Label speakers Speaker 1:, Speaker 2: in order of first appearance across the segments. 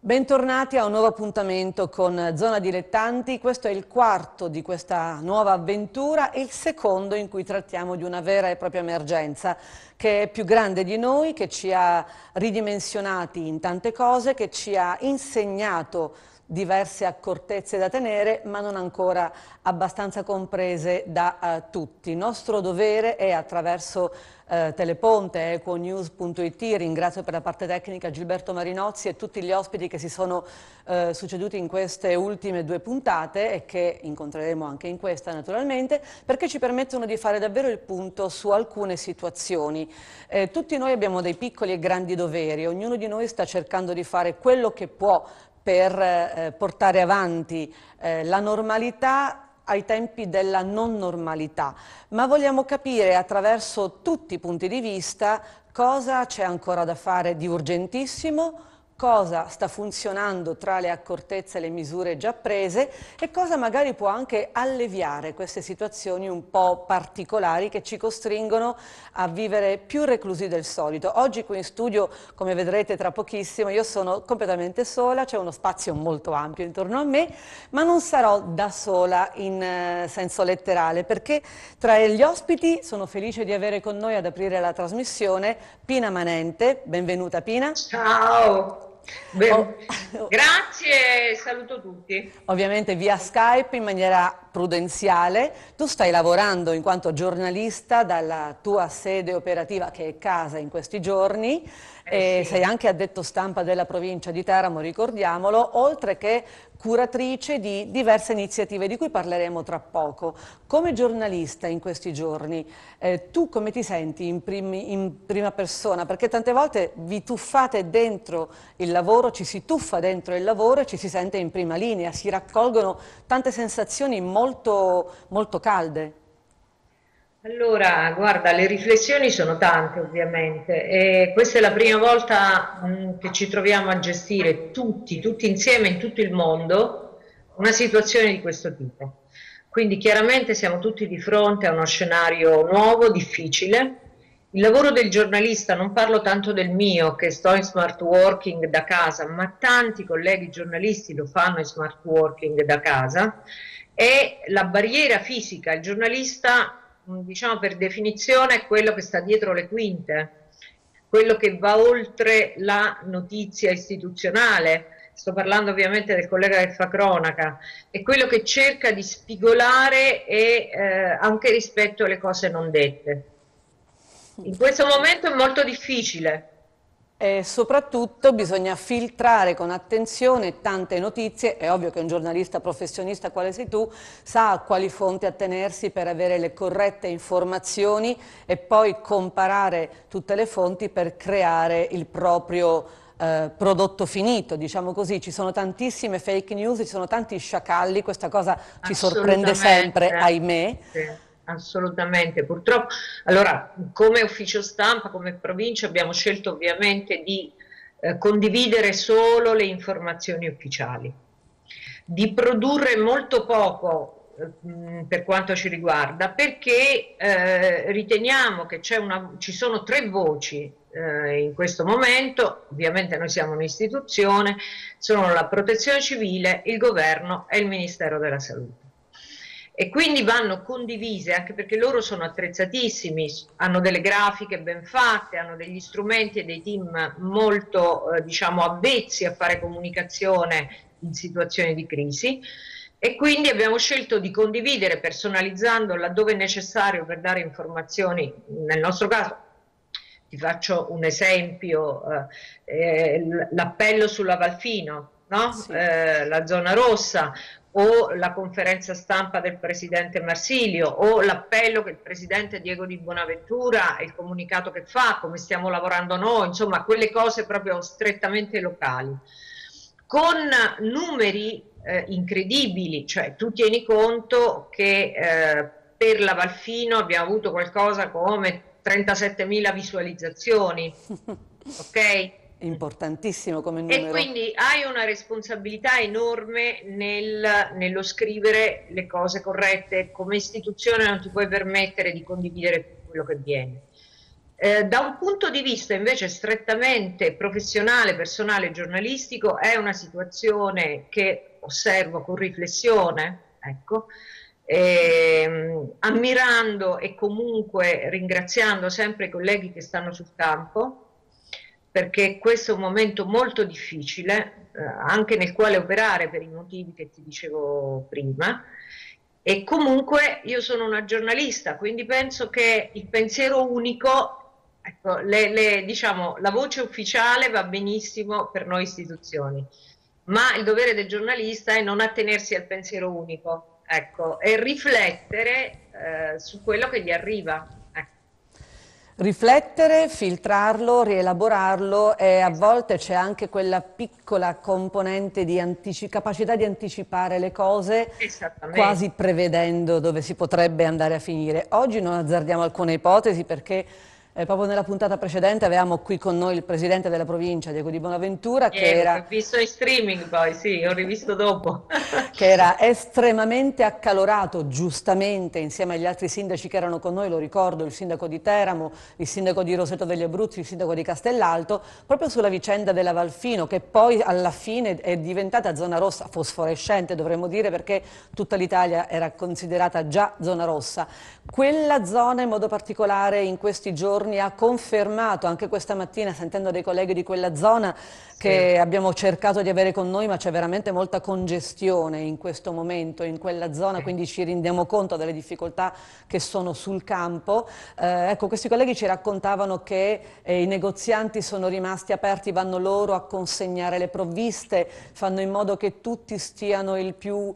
Speaker 1: Bentornati a un nuovo appuntamento con Zona Dilettanti. Questo è il quarto di questa nuova avventura e il secondo in cui trattiamo di una vera e propria emergenza che è più grande di noi, che ci ha ridimensionati in tante cose, che ci ha insegnato diverse accortezze da tenere, ma non ancora abbastanza comprese da tutti. Il nostro dovere è attraverso Teleponte, equonews.it, ringrazio per la parte tecnica Gilberto Marinozzi e tutti gli ospiti che si sono succeduti in queste ultime due puntate e che incontreremo anche in questa naturalmente, perché ci permettono di fare davvero il punto su alcune situazioni. Tutti noi abbiamo dei piccoli e grandi doveri, ognuno di noi sta cercando di fare quello che può per portare avanti la normalità ai tempi della non normalità, ma vogliamo capire attraverso tutti i punti di vista cosa c'è ancora da fare di urgentissimo, cosa sta funzionando tra le accortezze e le misure già prese e cosa magari può anche alleviare queste situazioni un po' particolari che ci costringono a vivere più reclusi del solito. Oggi qui in studio, come vedrete tra pochissimo, io sono completamente sola, c'è uno spazio molto ampio intorno a me, ma non sarò da sola in senso letterale, perché tra gli ospiti sono felice di avere con noi ad aprire la trasmissione Pina Manente. Benvenuta Pina.
Speaker 2: Ciao,
Speaker 1: Oh,
Speaker 2: grazie e saluto tutti.
Speaker 1: ovviamente via Skype in maniera prudenziale. Tu stai lavorando in quanto giornalista dalla tua sede operativa che è casa in questi giorni e sei
Speaker 2: Sì.
Speaker 1: anche addetto stampa della provincia di Teramo, ricordiamolo, oltre che curatrice di diverse iniziative di cui parleremo tra poco. Come giornalista in questi giorni, tu come ti senti in prima persona? Perché tante volte vi tuffate dentro il lavoro, ci si tuffa dentro il lavoro e ci si sente in prima linea, si raccolgono tante sensazioni molto calde.
Speaker 2: Allora, guarda, le riflessioni sono tante ovviamente e questa è la prima volta che ci troviamo a gestire tutti insieme in tutto il mondo una situazione di questo tipo. Quindi chiaramente siamo tutti di fronte a uno scenario nuovo, difficile. Il lavoro del giornalista, non parlo tanto del mio che sto in smart working da casa, ma tanti colleghi giornalisti lo fanno in smart working da casa, è la barriera fisica. Il giornalista, diciamo per definizione, è quello che sta dietro le quinte, quello che va oltre la notizia istituzionale. Sto parlando ovviamente del collega che fa cronaca, è quello che cerca di spigolare e anche rispetto alle cose non dette. In questo momento è molto difficile.
Speaker 1: E soprattutto bisogna filtrare con attenzione tante notizie. È ovvio che un giornalista professionista quale sei tu sa a quali fonti attenersi per avere le corrette informazioni e poi comparare tutte le fonti per creare il proprio prodotto finito, diciamo così. Ci sono tantissime fake news, ci sono tanti sciacalli, questa cosa ci sorprende sempre,
Speaker 2: Assolutamente,
Speaker 1: ahimè.
Speaker 2: sì, assolutamente. Purtroppo, allora, come ufficio stampa, come provincia, abbiamo scelto ovviamente di condividere solo le informazioni ufficiali, di produrre molto poco per quanto ci riguarda, perché riteniamo che ci sono tre voci in questo momento. Ovviamente noi siamo un'istituzione, sono la Protezione Civile, il Governo e il Ministero della Salute. E quindi vanno condivise, anche perché loro sono attrezzatissimi, hanno delle grafiche ben fatte, hanno degli strumenti e dei team molto diciamo avvezzi a fare comunicazione in situazioni di crisi, e quindi abbiamo scelto di condividere personalizzando laddove è necessario per dare informazioni. Nel nostro caso ti faccio un esempio, l'appello sulla Valfino, no?
Speaker 1: Sì.
Speaker 2: La zona rossa, o la conferenza stampa del presidente Marsilio, o l'appello che il presidente Diego Di Bonaventura, il comunicato che fa, come stiamo lavorando noi, insomma quelle cose proprio strettamente locali, con numeri incredibili. Cioè tu tieni conto che per la Valfino abbiamo avuto qualcosa come 37.000 visualizzazioni, ok?
Speaker 1: Importantissimo come
Speaker 2: E
Speaker 1: numero.
Speaker 2: quindi hai una responsabilità enorme nello scrivere le cose corrette. Come istituzione non ti puoi permettere di condividere quello che viene. Da un punto di vista invece strettamente professionale, personale, giornalistico, è una situazione che osservo con riflessione, ecco, ammirando e comunque ringraziando sempre i colleghi che stanno sul campo, perché questo è un momento molto difficile, anche nel quale operare per i motivi che ti dicevo prima. E comunque io sono una giornalista, quindi penso che il pensiero unico, ecco, diciamo, la voce ufficiale va benissimo per noi istituzioni, ma il dovere del giornalista è non attenersi al pensiero unico, ecco, e riflettere su quello che gli arriva. Ecco.
Speaker 1: Riflettere, filtrarlo, rielaborarlo e a volte c'è anche quella piccola componente di capacità di anticipare le cose,
Speaker 2: Esattamente.
Speaker 1: quasi prevedendo dove si potrebbe andare a finire. Oggi non azzardiamo alcune ipotesi perché proprio nella puntata precedente avevamo qui con noi il presidente della provincia, Diego Di Bonaventura,
Speaker 2: Diego, che ho visto in streaming poi, sì, ho rivisto dopo.
Speaker 1: che era estremamente accalorato, giustamente, insieme agli altri sindaci che erano con noi, lo ricordo, il sindaco di Teramo, il sindaco di Roseto degli Abruzzi, il sindaco di Castellalto, proprio sulla vicenda della Valfino, che poi alla fine è diventata zona rossa, fosforescente dovremmo dire, perché tutta l'Italia era considerata già zona rossa. Quella zona in modo particolare in questi giorni ha confermato, anche questa mattina sentendo dei colleghi di quella zona
Speaker 2: Sì.
Speaker 1: che abbiamo cercato di avere con noi, ma c'è veramente molta congestione in questo momento in quella zona, quindi ci rendiamo conto delle difficoltà che sono sul campo. Ecco, questi colleghi ci raccontavano che i negozianti sono rimasti aperti, vanno loro a consegnare le provviste, fanno in modo che tutti stiano il più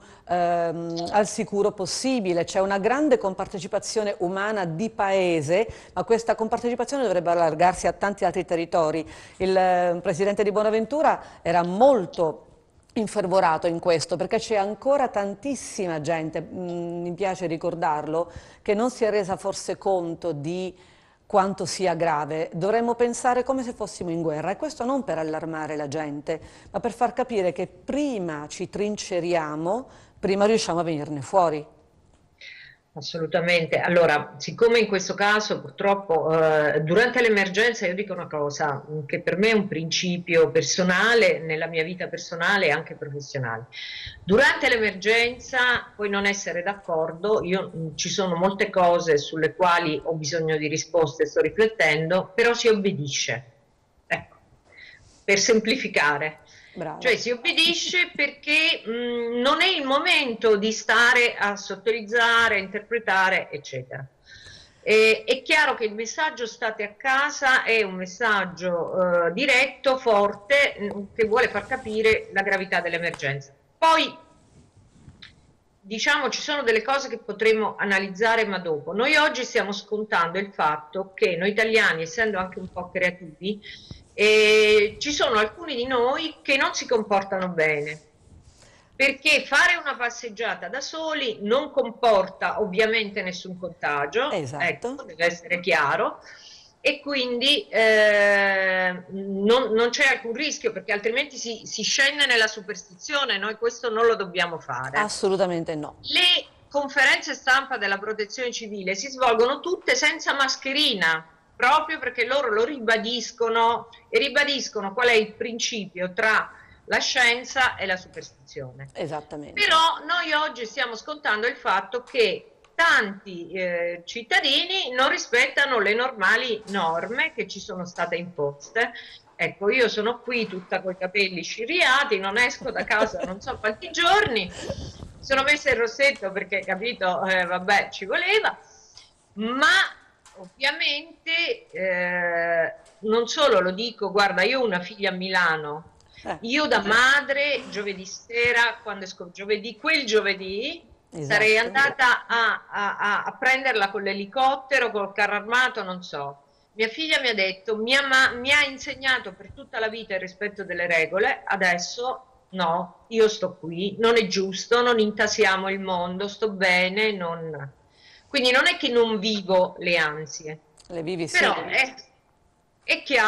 Speaker 1: al sicuro possibile. C'è una grande compartecipazione umana di paese, ma questa compartecipazione dovrebbe allargarsi a tanti altri territori. Il presidente di Bonaventura era molto infervorato in questo perché c'è ancora tantissima gente, mi piace ricordarlo, che non si è resa forse conto di quanto sia grave. Dovremmo pensare come se fossimo in guerra, e questo non per allarmare la gente, ma per far capire che prima ci trinceriamo, prima riusciamo a venirne fuori.
Speaker 2: Assolutamente. Allora, siccome in questo caso purtroppo durante l'emergenza io dico una cosa che per me è un principio personale nella mia vita personale e anche professionale. Durante l'emergenza puoi non essere d'accordo, ci sono molte cose sulle quali ho bisogno di risposte, sto riflettendo, però si obbedisce. Ecco, per semplificare. Cioè
Speaker 1: Brava.
Speaker 2: si obbedisce perché non è il momento di stare a sottolizzare, interpretare, eccetera. È chiaro che il messaggio state a casa è un messaggio diretto, forte, che vuole far capire la gravità dell'emergenza. Poi, diciamo, ci sono delle cose che potremmo analizzare, ma dopo. Noi oggi stiamo scontando il fatto che noi italiani, essendo anche un po' creativi, ci sono alcuni di noi che non si comportano bene, perché fare una passeggiata da soli non comporta ovviamente nessun contagio,
Speaker 1: Esatto.
Speaker 2: ecco, deve essere chiaro, e quindi non c'è alcun rischio, perché altrimenti si scende nella superstizione, noi questo non lo dobbiamo fare.
Speaker 1: Assolutamente no.
Speaker 2: Le conferenze stampa della protezione civile si svolgono tutte senza mascherina, proprio perché loro lo ribadiscono e ribadiscono qual è il principio tra la scienza e la superstizione.
Speaker 1: Esattamente.
Speaker 2: Però noi oggi stiamo scontando il fatto che tanti cittadini non rispettano le normali norme che ci sono state imposte. Ecco, io sono qui tutta coi capelli sciriati, non esco da casa non so quanti giorni, sono messa il rossetto perché, capito, vabbè, ci voleva, ma ovviamente non solo lo dico, guarda, io ho una figlia a Milano, io da madre giovedì sera, quando esco giovedì, quel giovedì, sarei
Speaker 1: Esatto.
Speaker 2: andata a prenderla con l'elicottero, col carro armato, non so. Mia figlia mi ha detto, mi ha insegnato per tutta la vita il rispetto delle regole, adesso no, io sto qui, non è giusto, non intasiamo il mondo, sto bene, non... Quindi non è che non vivo le ansie,
Speaker 1: Le vivi sì.
Speaker 2: però è chiaro,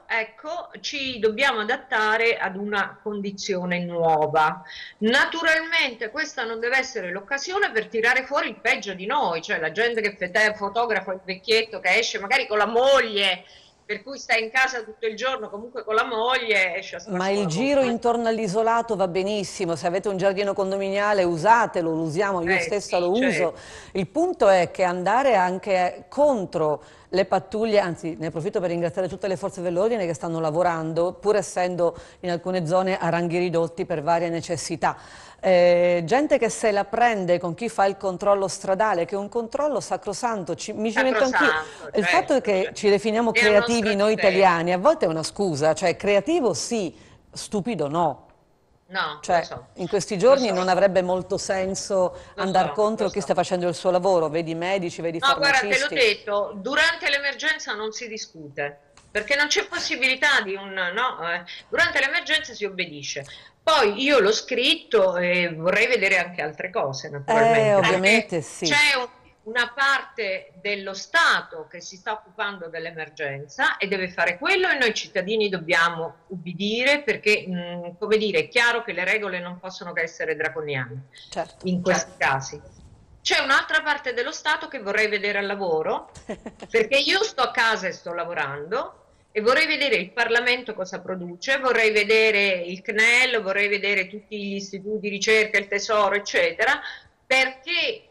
Speaker 2: ecco, ci dobbiamo adattare ad una condizione nuova. Naturalmente questa non deve essere l'occasione per tirare fuori il peggio di noi, cioè la gente che fotografa il vecchietto che esce magari con la moglie, per cui sta in casa tutto il giorno comunque con la moglie, esce a
Speaker 1: Ma
Speaker 2: spasso
Speaker 1: il
Speaker 2: la
Speaker 1: giro
Speaker 2: moglie.
Speaker 1: intorno all'isolato va benissimo, se avete un giardino condominiale usatelo, lo usiamo, io stessa lo
Speaker 2: Sì,
Speaker 1: uso.
Speaker 2: certo.
Speaker 1: Il punto è che andare anche contro le pattuglie, anzi ne approfitto per ringraziare tutte le forze dell'ordine che stanno lavorando, pur essendo in alcune zone a ranghi ridotti per varie necessità. Gente che se la prende con chi fa il controllo stradale, che è un controllo sacrosanto, mi ci metto anch'io.
Speaker 2: Sacrosanto,
Speaker 1: Il fatto è
Speaker 2: certo,
Speaker 1: che
Speaker 2: certo.
Speaker 1: ci definiamo
Speaker 2: È uno
Speaker 1: creativi noi
Speaker 2: stratagemma.
Speaker 1: italiani, a volte è una scusa, cioè creativo sì, stupido no.
Speaker 2: No, lo
Speaker 1: Cioè,
Speaker 2: so,
Speaker 1: in questi
Speaker 2: lo
Speaker 1: giorni
Speaker 2: so,
Speaker 1: non avrebbe molto senso
Speaker 2: lo
Speaker 1: andare
Speaker 2: so, lo
Speaker 1: contro chi
Speaker 2: so.
Speaker 1: sta facendo il suo lavoro, vedi medici, vedi
Speaker 2: No, guarda, te l'ho
Speaker 1: farmacisti.
Speaker 2: detto, durante l'emergenza non si discute, perché non c'è possibilità di un no, durante l'emergenza si obbedisce. Poi io l'ho scritto e vorrei vedere anche altre cose, naturalmente, perché
Speaker 1: Ovviamente sì.
Speaker 2: c'è una parte dello Stato che si sta occupando dell'emergenza e deve fare quello e noi cittadini dobbiamo ubbidire perché, come dire, è chiaro che le regole non possono che essere draconiane
Speaker 1: Certo.
Speaker 2: in questi casi. C'è un'altra parte dello Stato che vorrei vedere al lavoro, perché io sto a casa e sto lavorando e vorrei vedere il Parlamento cosa produce, vorrei vedere il CNEL, vorrei vedere tutti gli istituti di ricerca, il Tesoro, eccetera, perché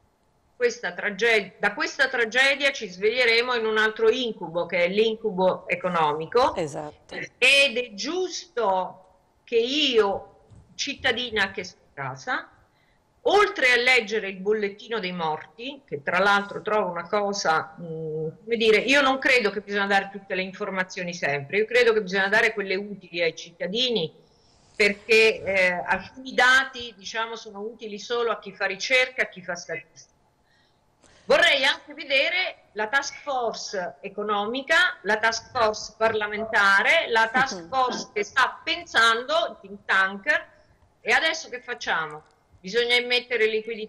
Speaker 2: da questa tragedia ci sveglieremo in un altro incubo, che è l'incubo economico,
Speaker 1: Esatto.
Speaker 2: ed è giusto che io, cittadina che sto a casa, oltre a leggere il bollettino dei morti, che tra l'altro trovo una cosa, come dire, io non credo che bisogna dare tutte le informazioni sempre, io credo che bisogna dare quelle utili ai cittadini, perché alcuni dati, diciamo, sono utili solo a chi fa ricerca, a chi fa statistica. Vorrei anche vedere la task force economica, la task force parlamentare, la task force che sta pensando, il think tank, e adesso che facciamo? Bisogna immettere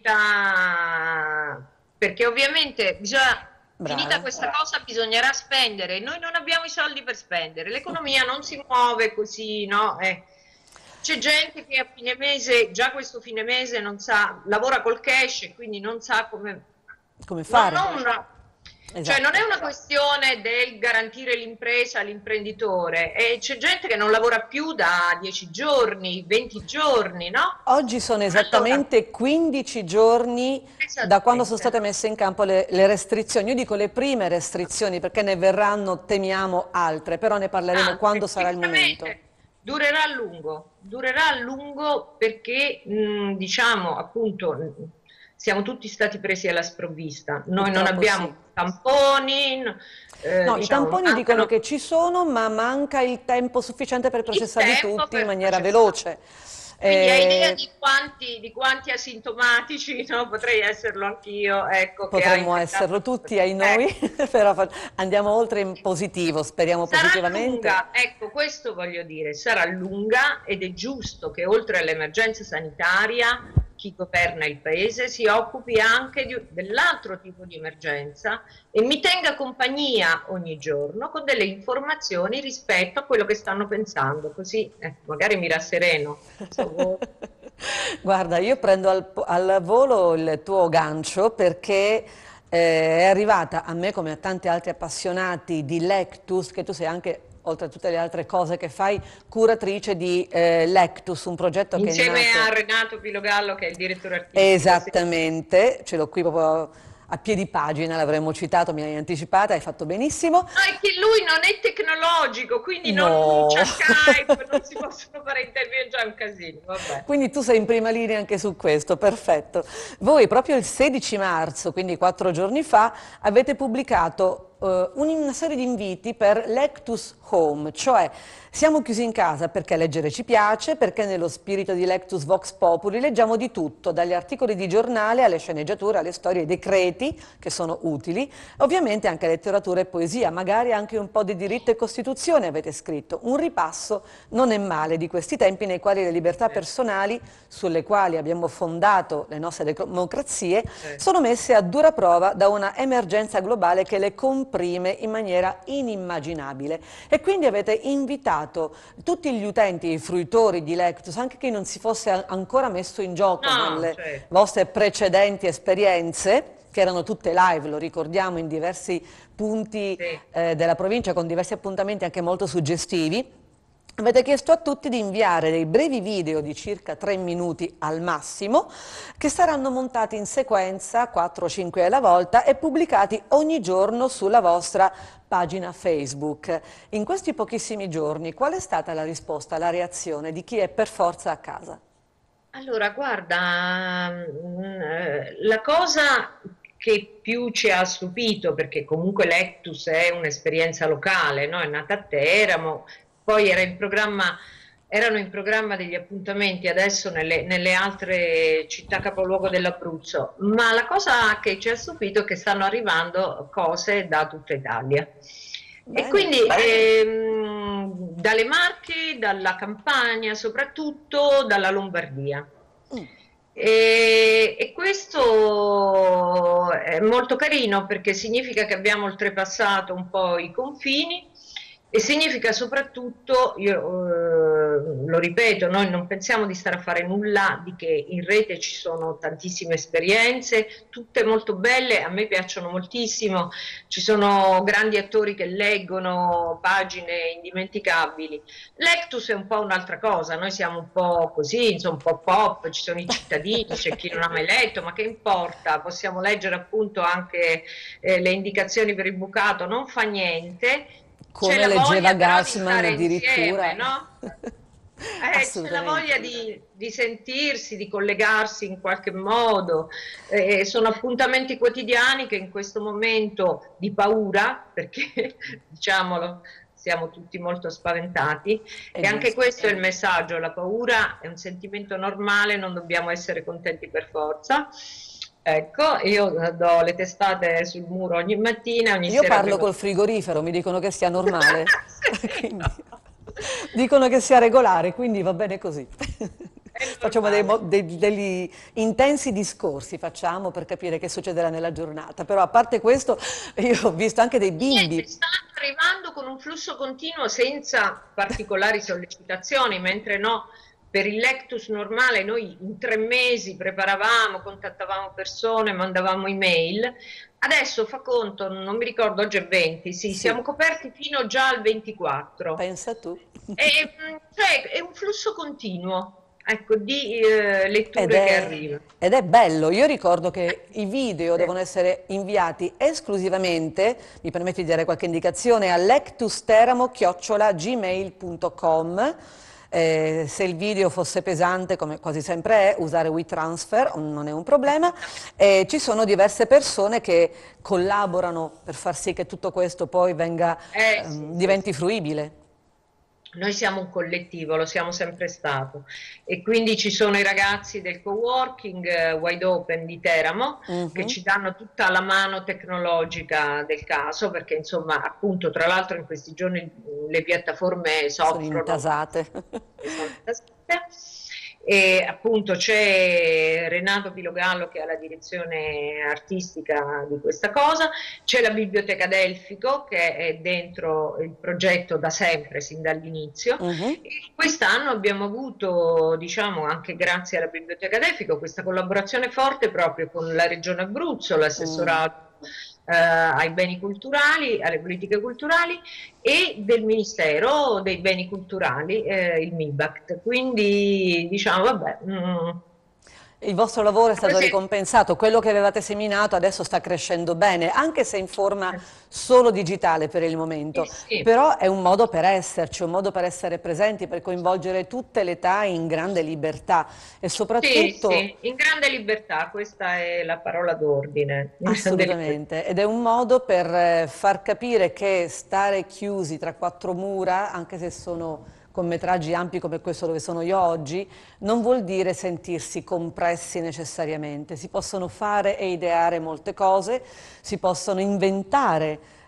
Speaker 2: liquidità, perché ovviamente finita
Speaker 1: Brava.
Speaker 2: questa cosa bisognerà spendere, noi non abbiamo i soldi per spendere, l'economia non si muove così, no? C'è gente che a fine mese, già questo fine mese non sa, lavora col cash e quindi non sa come.
Speaker 1: Come
Speaker 2: No,
Speaker 1: fare?
Speaker 2: cioè non
Speaker 1: Esatto.
Speaker 2: è una questione del garantire l'impresa all'imprenditore, c'è gente che non lavora più da 10 giorni, 20 giorni, no?
Speaker 1: Oggi sono
Speaker 2: Allora,
Speaker 1: esattamente 15 giorni da quando sono
Speaker 2: esattamente.
Speaker 1: state messe in campo le restrizioni. Io dico le prime restrizioni perché ne verranno, temiamo, altre, però ne parleremo quando sarà il momento.
Speaker 2: Sicuramente durerà a lungo perché diciamo appunto siamo tutti stati presi alla sprovvista, noi non
Speaker 1: Purtroppo
Speaker 2: abbiamo
Speaker 1: sì.
Speaker 2: tamponi,
Speaker 1: No, i
Speaker 2: diciamo
Speaker 1: tamponi dicono
Speaker 2: mancano
Speaker 1: che ci sono, ma manca il tempo sufficiente per
Speaker 2: il
Speaker 1: processarli
Speaker 2: tempo
Speaker 1: tutti in
Speaker 2: per
Speaker 1: maniera
Speaker 2: processare.
Speaker 1: veloce.
Speaker 2: Quindi hai idea
Speaker 1: Eh,
Speaker 2: di quanti asintomatici, no? Potrei esserlo anch'io, ecco, che ha
Speaker 1: Potremmo
Speaker 2: infettato.
Speaker 1: esserlo tutti, ai noi, però andiamo oltre in positivo, speriamo
Speaker 2: Sarà
Speaker 1: positivamente.
Speaker 2: lunga, ecco, questo voglio dire, sarà lunga ed è giusto che oltre all'emergenza sanitaria chi governa il paese si occupi anche dell'altro tipo di emergenza e mi tenga compagnia ogni giorno con delle informazioni rispetto a quello che stanno pensando, così magari mi rassereno.
Speaker 1: Guarda, io prendo al volo il tuo gancio perché è arrivata a me come a tanti altri appassionati di Lectus, che tu sei anche, oltre a tutte le altre cose che fai, curatrice di Lectus, un progetto che è
Speaker 2: Insieme
Speaker 1: nato.
Speaker 2: a Renato Pilogallo che è il direttore artistico. Sì.
Speaker 1: Esattamente, ce l'ho qui proprio a piedi pagina, l'avremmo citato, mi hai anticipata, hai fatto benissimo.
Speaker 2: No, è che lui non è tecnologico, quindi non
Speaker 1: No!
Speaker 2: c'ha Skype, non si possono fare interviste, già è un casino, vabbè.
Speaker 1: Quindi tu sei in prima linea anche su questo, perfetto. Voi proprio il 16 marzo, quindi 4 giorni fa, avete pubblicato una serie di inviti per Lectus Home, cioè siamo chiusi in casa perché leggere ci piace, perché nello spirito di Lectus Vox Populi leggiamo di tutto, dagli articoli di giornale alle sceneggiature, alle storie, ai decreti, che sono utili, ovviamente anche letteratura e poesia, magari anche un po' di diritto e Costituzione avete scritto. Un ripasso non è male di questi tempi nei quali le libertà personali, sulle quali abbiamo fondato le nostre democrazie, sono messe a dura prova da una emergenza globale che le compie comprime in maniera inimmaginabile. E quindi avete invitato tutti gli utenti, i fruitori di Lectus, anche chi non si fosse ancora messo in gioco
Speaker 2: No,
Speaker 1: nelle
Speaker 2: certo.
Speaker 1: vostre precedenti esperienze, che erano tutte live, lo ricordiamo, in diversi punti
Speaker 2: Sì.
Speaker 1: della provincia, con diversi appuntamenti anche molto suggestivi. Avete chiesto a tutti di inviare dei brevi video di circa 3 minuti al massimo, che saranno montati in sequenza, 4 o 5 alla volta, e pubblicati ogni giorno sulla vostra pagina Facebook. In questi pochissimi giorni, qual è stata la risposta, la reazione di chi è per forza a casa?
Speaker 2: Allora, guarda, la cosa che più ci ha stupito, perché comunque l'Ectus è un'esperienza locale, no? È nata a Teramo, poi erano in programma degli appuntamenti adesso nelle altre città capoluogo dell'Abruzzo, ma la cosa che ci ha stupito è che stanno arrivando cose da tutta Italia. E
Speaker 1: Bene,
Speaker 2: quindi dalle Marche, dalla Campania, soprattutto dalla Lombardia.
Speaker 1: mm,
Speaker 2: E questo è molto carino perché significa che abbiamo oltrepassato un po' i confini e significa soprattutto, io lo ripeto, noi non pensiamo di stare a fare nulla, di che in rete ci sono tantissime esperienze, tutte molto belle, a me piacciono moltissimo, ci sono grandi attori che leggono pagine indimenticabili. L'Ectus è un po' un'altra cosa, noi siamo un po' così, insomma, un po' pop, ci sono i cittadini, c'è chi non ha mai letto, ma che importa, possiamo leggere appunto anche le indicazioni per il bucato, non fa niente. C'è
Speaker 1: come
Speaker 2: la
Speaker 1: leggeva
Speaker 2: voglia però di
Speaker 1: Gassman
Speaker 2: stare
Speaker 1: addirittura.
Speaker 2: insieme, no? C'è la
Speaker 1: Assolutamente.
Speaker 2: voglia di sentirsi, di collegarsi in qualche modo. Sono appuntamenti quotidiani che in questo momento di paura, perché diciamolo, siamo tutti molto spaventati,
Speaker 1: È
Speaker 2: e anche
Speaker 1: giusto.
Speaker 2: questo è il messaggio, la paura è un sentimento normale, non dobbiamo essere contenti per forza. Ecco, io do le testate sul muro ogni mattina, ogni
Speaker 1: Io
Speaker 2: sera
Speaker 1: parlo
Speaker 2: bevo.
Speaker 1: col frigorifero, mi dicono che sia normale,
Speaker 2: Sì,
Speaker 1: quindi
Speaker 2: no.
Speaker 1: dicono che sia regolare, quindi va bene così.
Speaker 2: È
Speaker 1: Facciamo
Speaker 2: normale.
Speaker 1: degli intensi discorsi, facciamo per capire che succederà nella giornata, però a parte questo io ho visto anche dei
Speaker 2: Niente,
Speaker 1: bimbi.
Speaker 2: stanno arrivando con un flusso continuo senza particolari sollecitazioni, mentre no, per il Lectus normale noi in 3 mesi preparavamo, contattavamo persone, mandavamo email. Adesso fa conto, non mi ricordo, oggi è 20, sì, siamo
Speaker 1: Sì,
Speaker 2: coperti fino già al 24.
Speaker 1: pensa tu.
Speaker 2: Cioè, è un flusso continuo, ecco, di
Speaker 1: Ed
Speaker 2: letture che
Speaker 1: è,
Speaker 2: arrivano.
Speaker 1: ed è bello, io ricordo che i video
Speaker 2: Sì.
Speaker 1: devono essere inviati esclusivamente, mi permetti di dare qualche indicazione, a lectusteramo@gmail.com. Se il video fosse pesante, come quasi sempre è, usare WeTransfer non è un problema. Ci sono diverse persone che collaborano per far sì che tutto questo poi
Speaker 2: Sì, sì,
Speaker 1: diventi
Speaker 2: sì.
Speaker 1: fruibile.
Speaker 2: Noi siamo un collettivo, lo siamo sempre stato e quindi ci sono i ragazzi del coworking Wide Open di Teramo che
Speaker 1: Mhm.
Speaker 2: ci danno tutta la mano tecnologica del caso perché insomma appunto tra l'altro in questi giorni le piattaforme
Speaker 1: Sono
Speaker 2: soffrono
Speaker 1: intasate.
Speaker 2: e sono intasate. E appunto c'è Renato Pilogallo che ha la direzione artistica di questa cosa, c'è la Biblioteca Delfico che è dentro il progetto da sempre, sin dall'inizio.
Speaker 1: Mhm.
Speaker 2: E quest'anno abbiamo avuto, diciamo, anche grazie alla Biblioteca Delfico, questa collaborazione forte proprio con la Regione Abruzzo,
Speaker 1: Mm.
Speaker 2: l'assessorato ai beni culturali, alle politiche culturali e del Ministero dei Beni Culturali, il MIBACT. Quindi diciamo, vabbè,
Speaker 1: Il vostro lavoro è
Speaker 2: come
Speaker 1: stato
Speaker 2: se...
Speaker 1: ricompensato, quello che avevate seminato adesso sta crescendo bene, anche se in forma solo digitale per il
Speaker 2: Sì,
Speaker 1: momento,
Speaker 2: sì.
Speaker 1: però è un modo per esserci, un modo per essere presenti, per coinvolgere tutte le età in grande libertà e
Speaker 2: Sì,
Speaker 1: soprattutto
Speaker 2: sì, in grande libertà, questa è la parola d'ordine, in grande libertà.
Speaker 1: assolutamente, ed è un modo per far capire che stare chiusi tra quattro mura, anche se sono con metraggi ampi come questo dove sono io oggi, non vuol dire sentirsi compressi necessariamente. Si possono fare e ideare molte cose, si possono inventare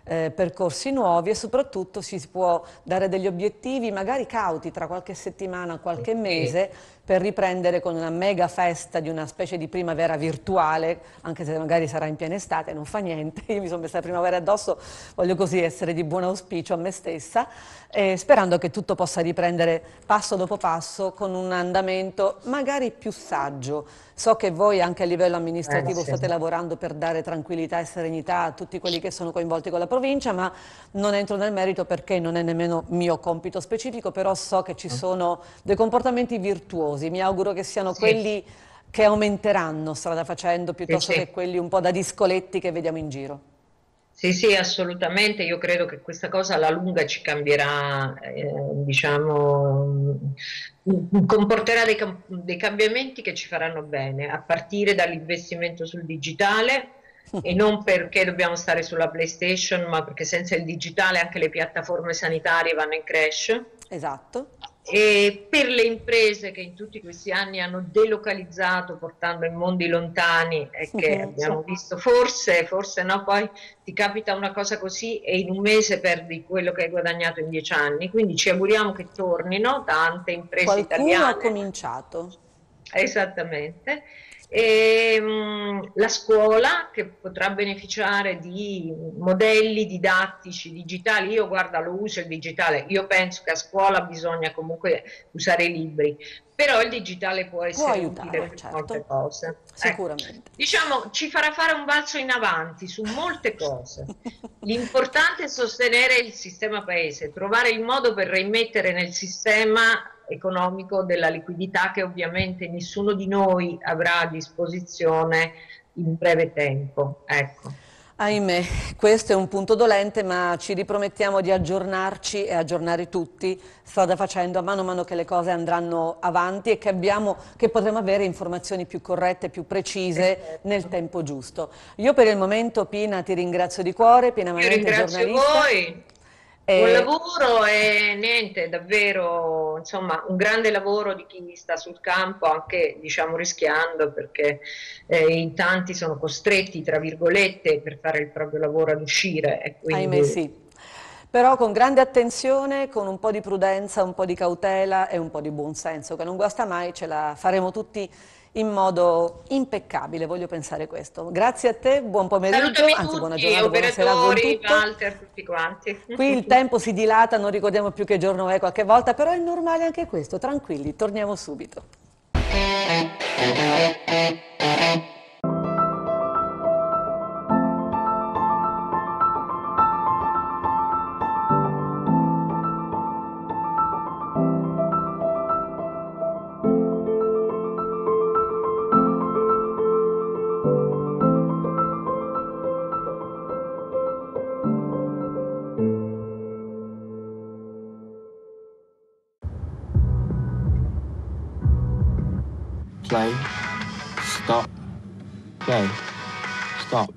Speaker 1: percorsi nuovi e soprattutto si può dare degli obiettivi magari cauti tra qualche settimana, qualche mese, per riprendere con una mega festa di una specie di primavera virtuale, anche se magari sarà in piena estate, non fa niente, io mi sono messa la primavera addosso, voglio così essere di buon auspicio a me stessa, sperando che tutto possa riprendere passo dopo passo con un andamento magari più saggio. So che voi anche a livello amministrativo state lavorando per dare tranquillità e serenità a tutti quelli che sono coinvolti con la provincia, ma non entro nel merito perché non è nemmeno mio compito specifico, però so che ci sono dei comportamenti virtuosi, mi auguro che siano quelli che aumenteranno strada facendo piuttosto che quelli un po' da discoletti che vediamo in giro.
Speaker 2: Sì, sì, assolutamente. Io credo che questa cosa alla lunga ci cambierà, diciamo, comporterà dei cambiamenti che ci faranno bene, a partire dall'investimento sul digitale, e non perché dobbiamo stare sulla PlayStation, ma perché senza il digitale anche le piattaforme sanitarie vanno in crash.
Speaker 1: Esatto.
Speaker 2: E per le imprese che in tutti questi anni hanno delocalizzato portando in mondi lontani e che abbiamo visto, forse no, poi ti capita una cosa così e in un mese perdi quello che hai guadagnato in 10 anni, quindi ci auguriamo che tornino tante imprese italiane.
Speaker 1: Qualcuno ha cominciato.
Speaker 2: Esattamente. La scuola che potrà beneficiare di modelli didattici digitali. Io guarda, lo uso il digitale, io penso che a scuola bisogna comunque usare i libri, però il digitale può essere
Speaker 1: aiutare,
Speaker 2: utile per molte cose.
Speaker 1: Sicuramente.
Speaker 2: Diciamo, ci farà fare un balzo in avanti su molte cose. L'importante è sostenere il sistema paese, trovare il modo per rimettere nel sistema economico della liquidità che ovviamente nessuno di noi avrà a disposizione in breve tempo. Ecco.
Speaker 1: Ahimè, questo è un punto dolente, ma ci ripromettiamo di aggiornarci e aggiornare tutti strada facendo a mano che le cose andranno avanti e che potremo avere informazioni più corrette, più precise nel tempo giusto. Io per il momento, Pina, ti ringrazio di cuore, pienamente giornalista.
Speaker 2: Io ringrazio voi. Buon lavoro e niente, davvero, insomma, un grande lavoro di chi sta sul campo, anche diciamo rischiando, perché in tanti sono costretti, tra virgolette, per fare il proprio lavoro ad uscire. E quindi...
Speaker 1: Ahimè sì, però con grande attenzione, con un po' di prudenza, un po' di cautela e un po' di buonsenso, che non guasta mai, ce la faremo tutti in modo impeccabile, voglio pensare questo. Grazie a te, buon pomeriggio, anzi buona giornata, buonasera a voi tutti.
Speaker 2: Walter, tutti quanti.
Speaker 1: Qui il tempo si dilata, non ricordiamo più che giorno è qualche volta, però è normale anche questo, tranquilli, torniamo subito.
Speaker 3: Play, stop, play, stop.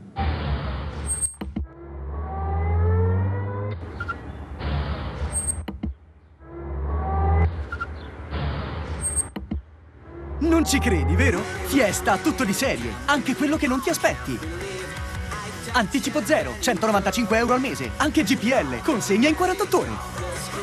Speaker 4: Non ci credi, vero? Fiesta, tutto di serie, anche quello che non ti aspetti. Anticipo zero, 195 euro al mese, anche GPL, consegna in 48 ore.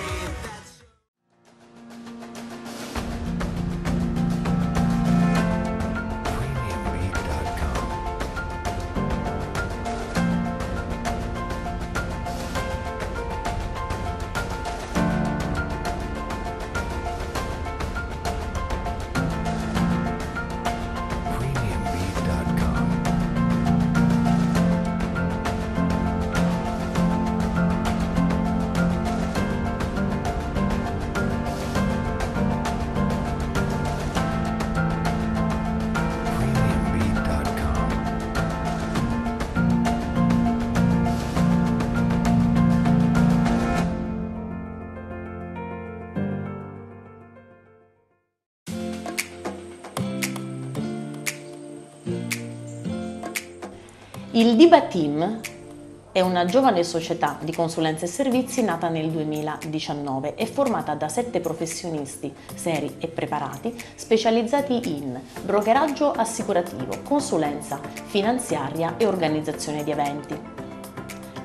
Speaker 5: Il Diba Team è una giovane società di consulenza e servizi nata nel 2019 e formata da 7 professionisti seri e preparati specializzati in brokeraggio assicurativo, consulenza finanziaria e organizzazione di eventi.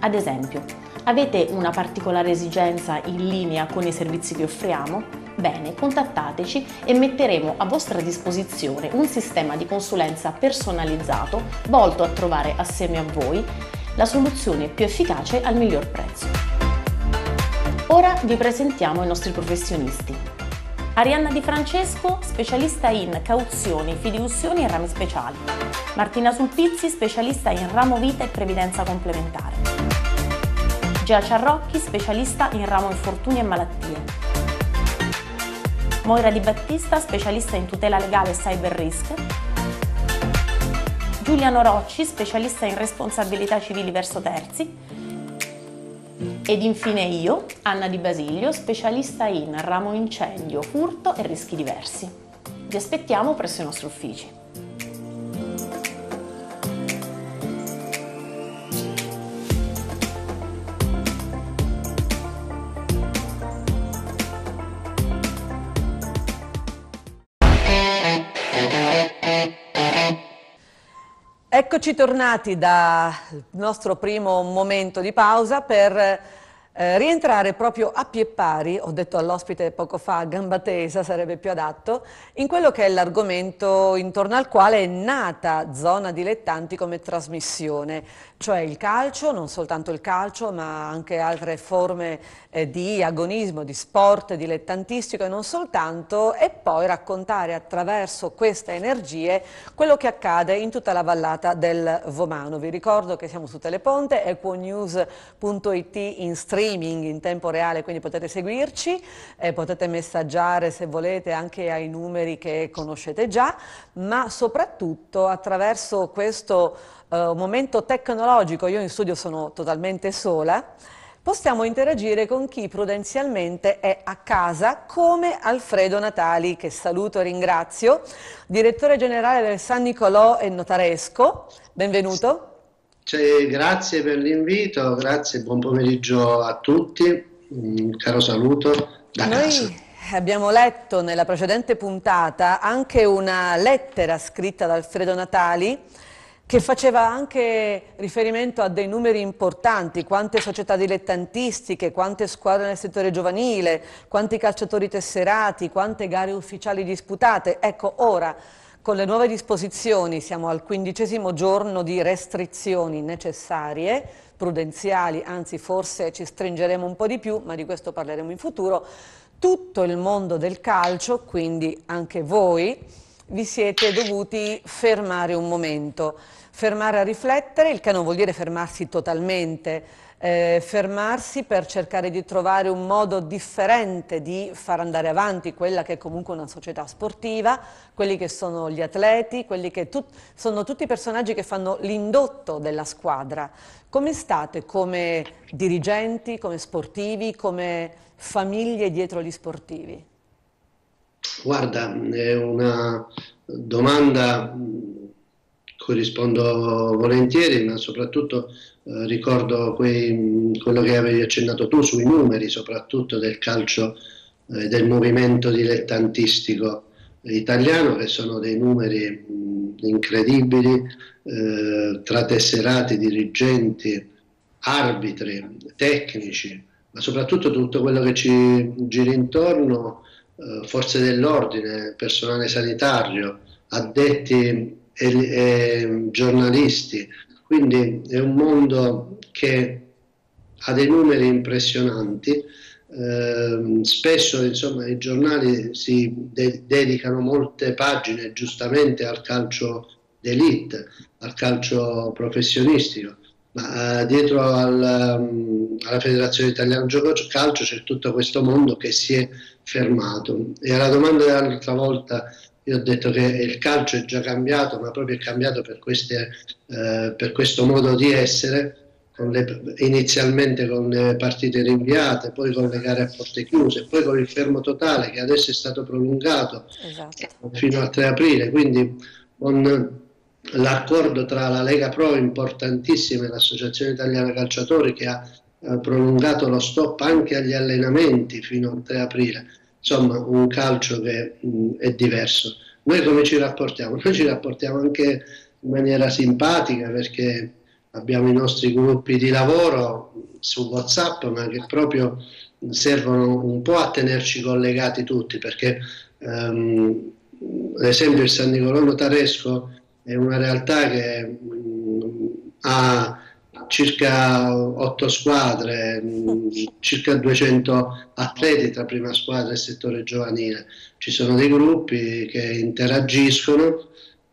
Speaker 5: Ad esempio, avete una particolare esigenza in linea con i servizi che offriamo? Bene, contattateci e metteremo a vostra disposizione un sistema di consulenza personalizzato volto a trovare assieme a voi la soluzione più efficace al miglior prezzo. Ora vi presentiamo i nostri professionisti. Arianna Di Francesco, specialista in cauzioni, fideiussioni e rami speciali. Martina Sulpizzi, specialista in ramo vita e previdenza complementare. Gea Ciarrocchi, specialista in ramo infortuni e malattie. Moira Di Battista, specialista in tutela legale e cyber risk. Giuliano Rocci, specialista in responsabilità civili verso terzi. Ed infine io, Anna Di Basilio, specialista in ramo incendio, furto e rischi diversi. Vi aspettiamo presso i nostri uffici.
Speaker 1: Eccoci tornati dal nostro primo momento di pausa per rientrare proprio a piè pari, ho detto all'ospite poco fa a gamba tesa, sarebbe più adatto, in quello che è l'argomento intorno al quale è nata Zona Dilettanti come trasmissione, cioè il calcio, non soltanto il calcio ma anche altre forme di agonismo, di sport dilettantistico e non soltanto, e poi raccontare attraverso queste energie quello che accade in tutta la vallata del Vomano. Vi ricordo che siamo su Teleponte, equonews.it in streaming in tempo reale, quindi potete seguirci, potete messaggiare se volete anche ai numeri che conoscete già, ma soprattutto attraverso questo momento tecnologico, io in studio sono totalmente sola, possiamo interagire con chi prudenzialmente è a casa, come Alfredo Natali, che saluto e ringrazio, direttore generale del San Nicolò e Notaresco. Benvenuto.
Speaker 6: Grazie per l'invito, grazie, buon pomeriggio a tutti, un caro saluto da casa.
Speaker 1: Noi abbiamo letto nella precedente puntata anche una lettera scritta da Alfredo Natali che faceva anche riferimento a dei numeri importanti, quante società dilettantistiche, quante squadre nel settore giovanile, quanti calciatori tesserati, quante gare ufficiali disputate. Ecco, ora con le nuove disposizioni siamo al 15° giorno di restrizioni necessarie, prudenziali, anzi forse ci stringeremo un po' di più, ma di questo parleremo in futuro. Tutto il mondo del calcio, quindi anche voi, vi siete dovuti fermare un momento, fermare a riflettere, il che non vuol dire fermarsi totalmente, fermarsi per cercare di trovare un modo differente di far andare avanti quella che è comunque una società sportiva, quelli che sono gli atleti, quelli che sono tutti personaggi che fanno l'indotto della squadra. Come state come dirigenti, come sportivi, come famiglie dietro gli sportivi?
Speaker 6: Guarda, è una domanda cui rispondo volentieri, ma soprattutto ricordo quello che avevi accennato tu sui numeri, soprattutto del calcio, del movimento dilettantistico italiano, che sono dei numeri incredibili, tra tesserati, dirigenti, arbitri, tecnici, ma soprattutto tutto quello che ci gira intorno, forze dell'ordine, personale sanitario, addetti e giornalisti. Quindi è un mondo che ha dei numeri impressionanti. Spesso insomma, i giornali si dedicano molte pagine giustamente al calcio d'élite, al calcio professionistico, ma dietro alla Federazione Italiana Gioco Calcio c'è tutto questo mondo che si è fermato. E alla domanda dell'altra volta io ho detto che il calcio è già cambiato, ma proprio è cambiato per questo modo di essere, inizialmente con le partite rinviate, poi con le gare a porte chiuse, poi con il fermo totale che adesso è stato prolungato fino al 3 aprile, quindi con l'accordo tra la Lega Pro, importantissima, e l'Associazione Italiana Calciatori, che ha prolungato lo stop anche agli allenamenti fino al 3 aprile. Insomma, un calcio che è diverso. Noi come ci rapportiamo? Noi ci rapportiamo anche in maniera simpatica, perché abbiamo i nostri gruppi di lavoro su WhatsApp, ma che proprio servono un po' a tenerci collegati tutti, perché ad esempio il San Nicolò Notaresco è una realtà che ha circa 8 squadre, circa 200 atleti tra prima squadra e settore giovanile. Ci sono dei gruppi che interagiscono,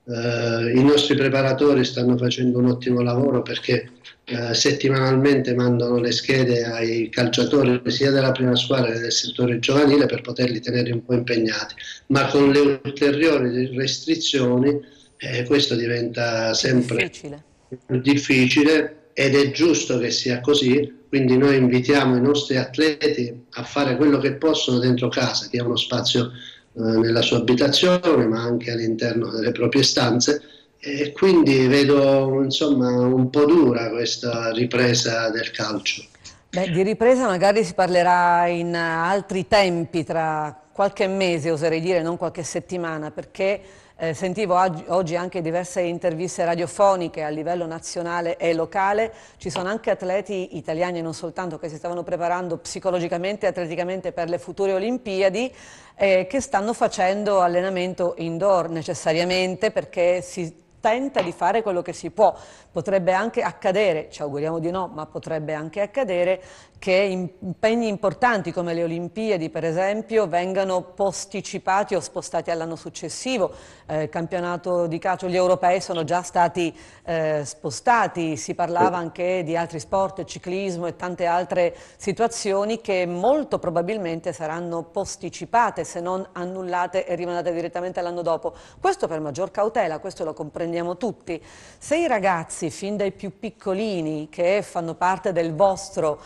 Speaker 6: i nostri preparatori stanno facendo un ottimo lavoro perché settimanalmente mandano le schede ai calciatori sia della prima squadra che del settore giovanile per poterli tenere un po' impegnati, ma con le ulteriori restrizioni questo diventa sempre più difficile ed è giusto che sia così. Quindi noi invitiamo i nostri atleti a fare quello che possono dentro casa, che è uno spazio nella sua abitazione, ma anche all'interno delle proprie stanze, e quindi vedo insomma un po' dura questa ripresa del calcio.
Speaker 1: Beh, di ripresa magari si parlerà in altri tempi, tra qualche mese oserei dire, non qualche settimana, perché sentivo oggi anche diverse interviste radiofoniche a livello nazionale e locale. Ci sono anche atleti italiani e non soltanto che si stavano preparando psicologicamente e atleticamente per le future Olimpiadi, che stanno facendo allenamento indoor necessariamente perché si tenta di fare quello che si può. Potrebbe anche accadere, ci auguriamo di no, ma potrebbe anche accadere che impegni importanti come le Olimpiadi, per esempio, vengano posticipati o spostati all'anno successivo. Il campionato di calcio, gli europei sono già stati spostati, si parlava anche di altri sport, ciclismo e tante altre situazioni che molto probabilmente saranno posticipate, se non annullate e rimandate direttamente all'anno dopo. Questo per maggior cautela, questo lo comprendiamo tutti. Se i ragazzi, fin dai più piccolini, che fanno parte del vostro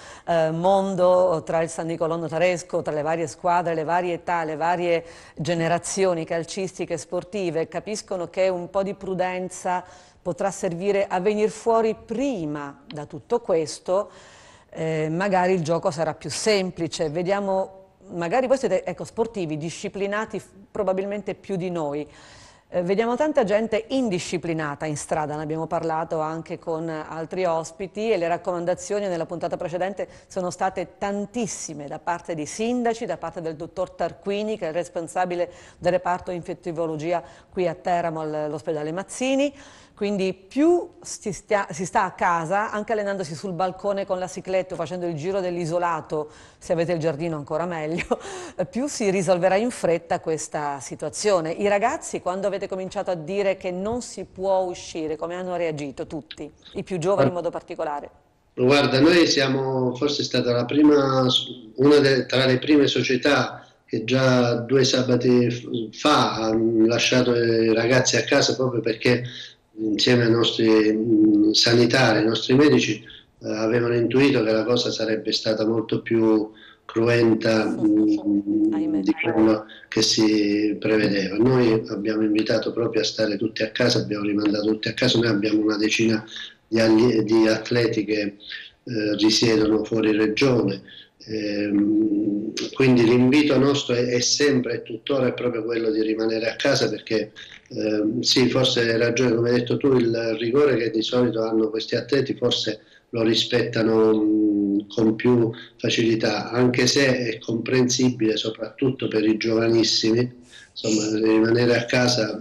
Speaker 1: mondo tra il San Nicolò Notaresco, tra le varie squadre, le varie età, le varie generazioni calcistiche e sportive, capiscono che un po' di prudenza potrà servire a venire fuori prima da tutto questo, magari il gioco sarà più semplice. Vediamo, magari voi siete sportivi, disciplinati probabilmente più di noi. Vediamo tanta gente indisciplinata in strada, ne abbiamo parlato anche con altri ospiti e le raccomandazioni nella puntata precedente sono state tantissime da parte di sindaci, da parte del dottor Tarquini che è il responsabile del reparto infettivologia qui a Teramo all'ospedale Mazzini. Quindi più si sta a casa, anche allenandosi sul balcone con la cicletta o facendo il giro dell'isolato, se avete il giardino ancora meglio, più si risolverà in fretta questa situazione. I ragazzi, quando avete cominciato a dire che non si può uscire, come hanno reagito tutti, i più giovani in modo particolare?
Speaker 6: Guarda, noi siamo forse stata la prima, tra le prime società che già 2 sabati fa hanno lasciato i ragazzi a casa proprio perché insieme ai nostri sanitari, ai nostri medici, avevano intuito che la cosa sarebbe stata molto più cruenta di quello che si prevedeva. Noi abbiamo invitato proprio a stare tutti a casa, abbiamo rimandato tutti a casa, noi abbiamo una decina di atleti che risiedono fuori regione. Quindi l'invito nostro è sempre e tuttora è proprio quello di rimanere a casa perché sì, forse hai ragione, come hai detto tu, il rigore che di solito hanno questi atleti forse lo rispettano con più facilità, anche se è comprensibile soprattutto per i giovanissimi, insomma rimanere a casa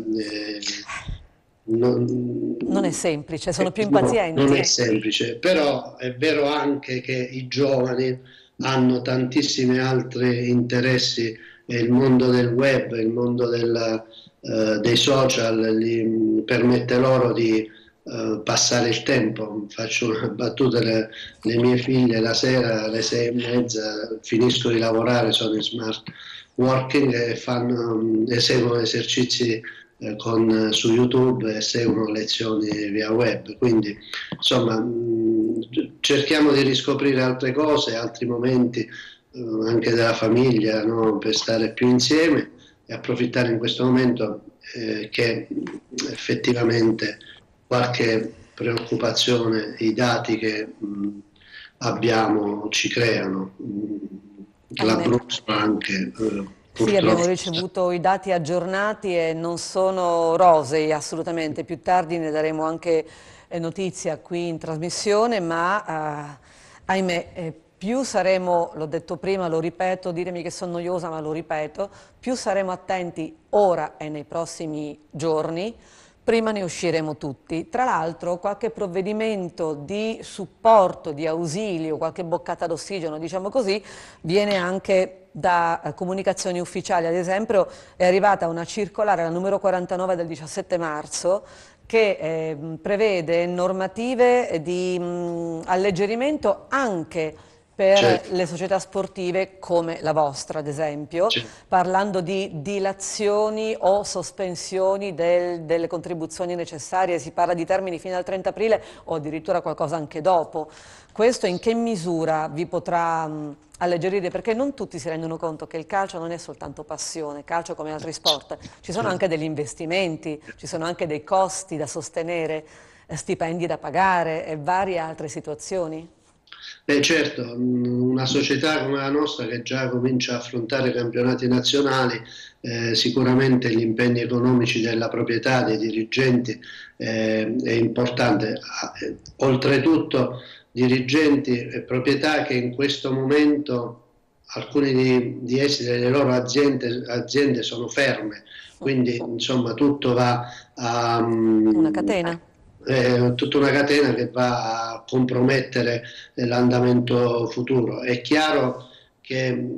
Speaker 1: non è semplice, sono più impazienti.
Speaker 6: Non è semplice, però è vero anche che i giovani hanno tantissimi altri interessi e il mondo del web, il mondo dei social gli permette loro di passare il tempo. Faccio una battuta, le mie figlie la sera alle 6:30 finiscono di lavorare, sono in smart working e eseguono esercizi su YouTube e seguono lezioni via web, quindi insomma cerchiamo di riscoprire altre cose, altri momenti anche della famiglia, no? Per stare più insieme e approfittare in questo momento che effettivamente qualche preoccupazione, i dati che abbiamo ci creano, l'Abruzzo anche
Speaker 1: Sì, abbiamo
Speaker 6: purtroppo.
Speaker 1: ricevuto i dati aggiornati e non sono rosei assolutamente. Più tardi ne daremo anche notizia qui in trasmissione, ma ahimè, più saremo, l'ho detto prima, lo ripeto, ditemi che sono noiosa, ma lo ripeto, più saremo attenti ora e nei prossimi giorni, prima ne usciremo tutti. Tra l'altro qualche provvedimento di supporto, di ausilio, qualche boccata d'ossigeno, diciamo così, viene anche da comunicazioni ufficiali. Ad esempio è arrivata una circolare, la numero 49 del 17 marzo, che prevede normative di alleggerimento anche per
Speaker 6: Certo,
Speaker 1: le società sportive come la vostra, ad esempio,
Speaker 6: certo.
Speaker 1: parlando di dilazioni o sospensioni delle contribuzioni necessarie. Si parla di termini fino al 30 aprile o addirittura qualcosa anche dopo. Questo in che misura vi potrà alleggerire? Perché non tutti si rendono conto che il calcio non è soltanto passione, calcio come altri sport, ci sono anche degli investimenti, ci sono anche dei costi da sostenere, stipendi da pagare e varie altre situazioni.
Speaker 6: Beh, certo, una società come la nostra che già comincia a affrontare campionati nazionali, sicuramente gli impegni economici della proprietà, dei dirigenti, è importante. Oltretutto, dirigenti e proprietà che in questo momento alcuni di essi, delle loro aziende sono ferme, quindi insomma tutto va a,
Speaker 1: Una catena.
Speaker 6: tutta una catena che va a compromettere l'andamento futuro. È chiaro che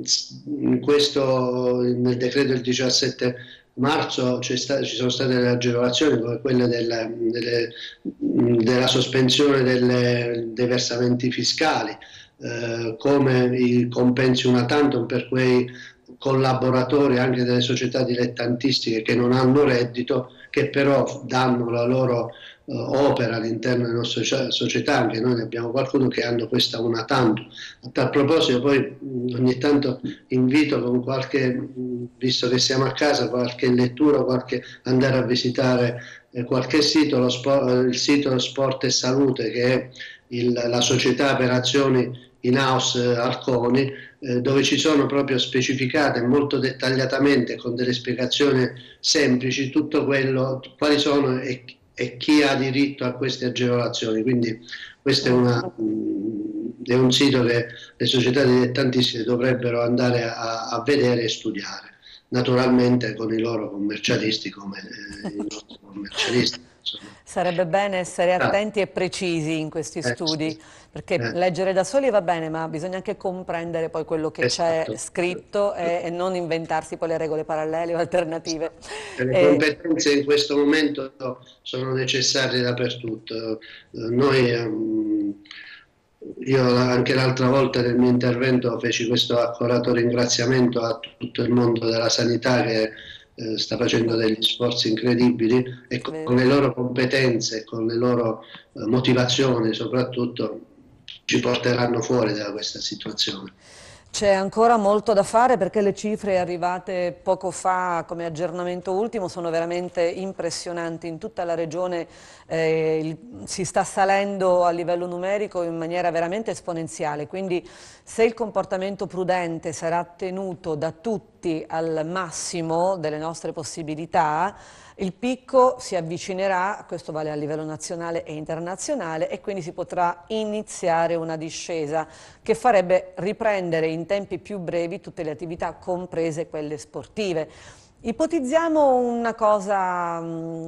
Speaker 6: nel decreto del 17 marzo ci sono state delle agevolazioni come quelle della sospensione dei versamenti fiscali, come i compensi una tantum per quei collaboratori anche delle società dilettantistiche che non hanno reddito, che però danno la loro opera all'interno delle nostre società. Anche noi ne abbiamo qualcuno che hanno questa una tantum. A tal proposito poi ogni tanto invito con qualche, visto che siamo a casa, qualche lettura, andare a visitare qualche sito, il sito Sport e Salute, che è la società per azioni in house Arconi, dove ci sono proprio specificate molto dettagliatamente, con delle spiegazioni semplici, tutto quello, quali sono e chi ha diritto a queste agevolazioni. Quindi questo è un sito che le società dilettantistiche dovrebbero andare a vedere e studiare, naturalmente con i loro commercialisti come i nostri commercialisti. Insomma.
Speaker 1: Sarebbe bene essere attenti e precisi in questi studi,
Speaker 6: Sì.
Speaker 1: perché leggere da soli va bene, ma bisogna anche comprendere poi quello che c'è
Speaker 6: Esatto.
Speaker 1: scritto e non inventarsi poi le regole parallele o alternative.
Speaker 6: Le competenze in questo momento sono necessarie dappertutto. Io anche l'altra volta nel mio intervento feci questo accorato ringraziamento a tutto il mondo della sanità che sta facendo degli sforzi incredibili e con le loro competenze, con le loro motivazioni soprattutto, ci porteranno fuori da questa situazione.
Speaker 1: C'è ancora molto da fare perché le cifre arrivate poco fa come aggiornamento ultimo sono veramente impressionanti. In tutta la regione si sta salendo a livello numerico in maniera veramente esponenziale, quindi se il comportamento prudente sarà tenuto da tutti al massimo delle nostre possibilità, il picco si avvicinerà, questo vale a livello nazionale e internazionale, e quindi si potrà iniziare una discesa che farebbe riprendere in tempi più brevi tutte le attività, comprese quelle sportive. Ipotizziamo una cosa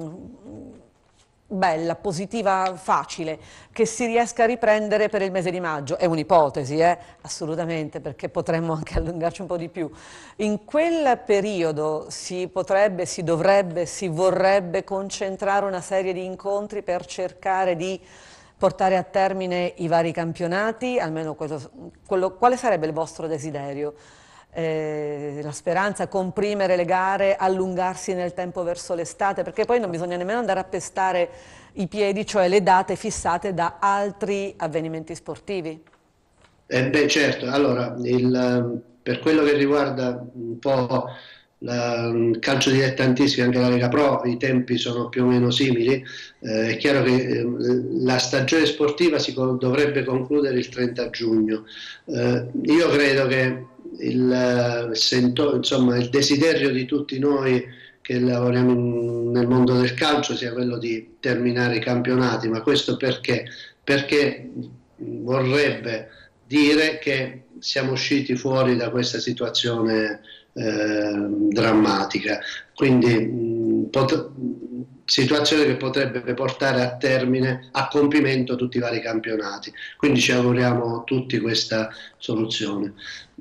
Speaker 1: bella, positiva, facile, che si riesca a riprendere per il mese di maggio. È un'ipotesi, assolutamente, perché potremmo anche allungarci un po' di più. In quel periodo si potrebbe, si dovrebbe, si vorrebbe concentrare una serie di incontri per cercare di portare a termine i vari campionati, almeno quale sarebbe il vostro desiderio? La speranza, comprimere le gare, allungarsi nel tempo verso l'estate, perché poi non bisogna nemmeno andare a pestare i piedi, cioè le date fissate da altri avvenimenti sportivi.
Speaker 6: Beh, certo, allora, per quello che riguarda un po' il calcio dilettantistico, anche la Lega Pro, i tempi sono più o meno simili. È chiaro che la stagione sportiva dovrebbe concludere il 30 giugno. Io credo che insomma, il desiderio di tutti noi che lavoriamo nel mondo del calcio sia quello di terminare i campionati, ma questo perché? Perché vorrebbe dire che siamo usciti fuori da questa situazione drammatica, quindi situazione che potrebbe portare a termine, a compimento tutti i vari campionati, quindi ci auguriamo tutti questa soluzione.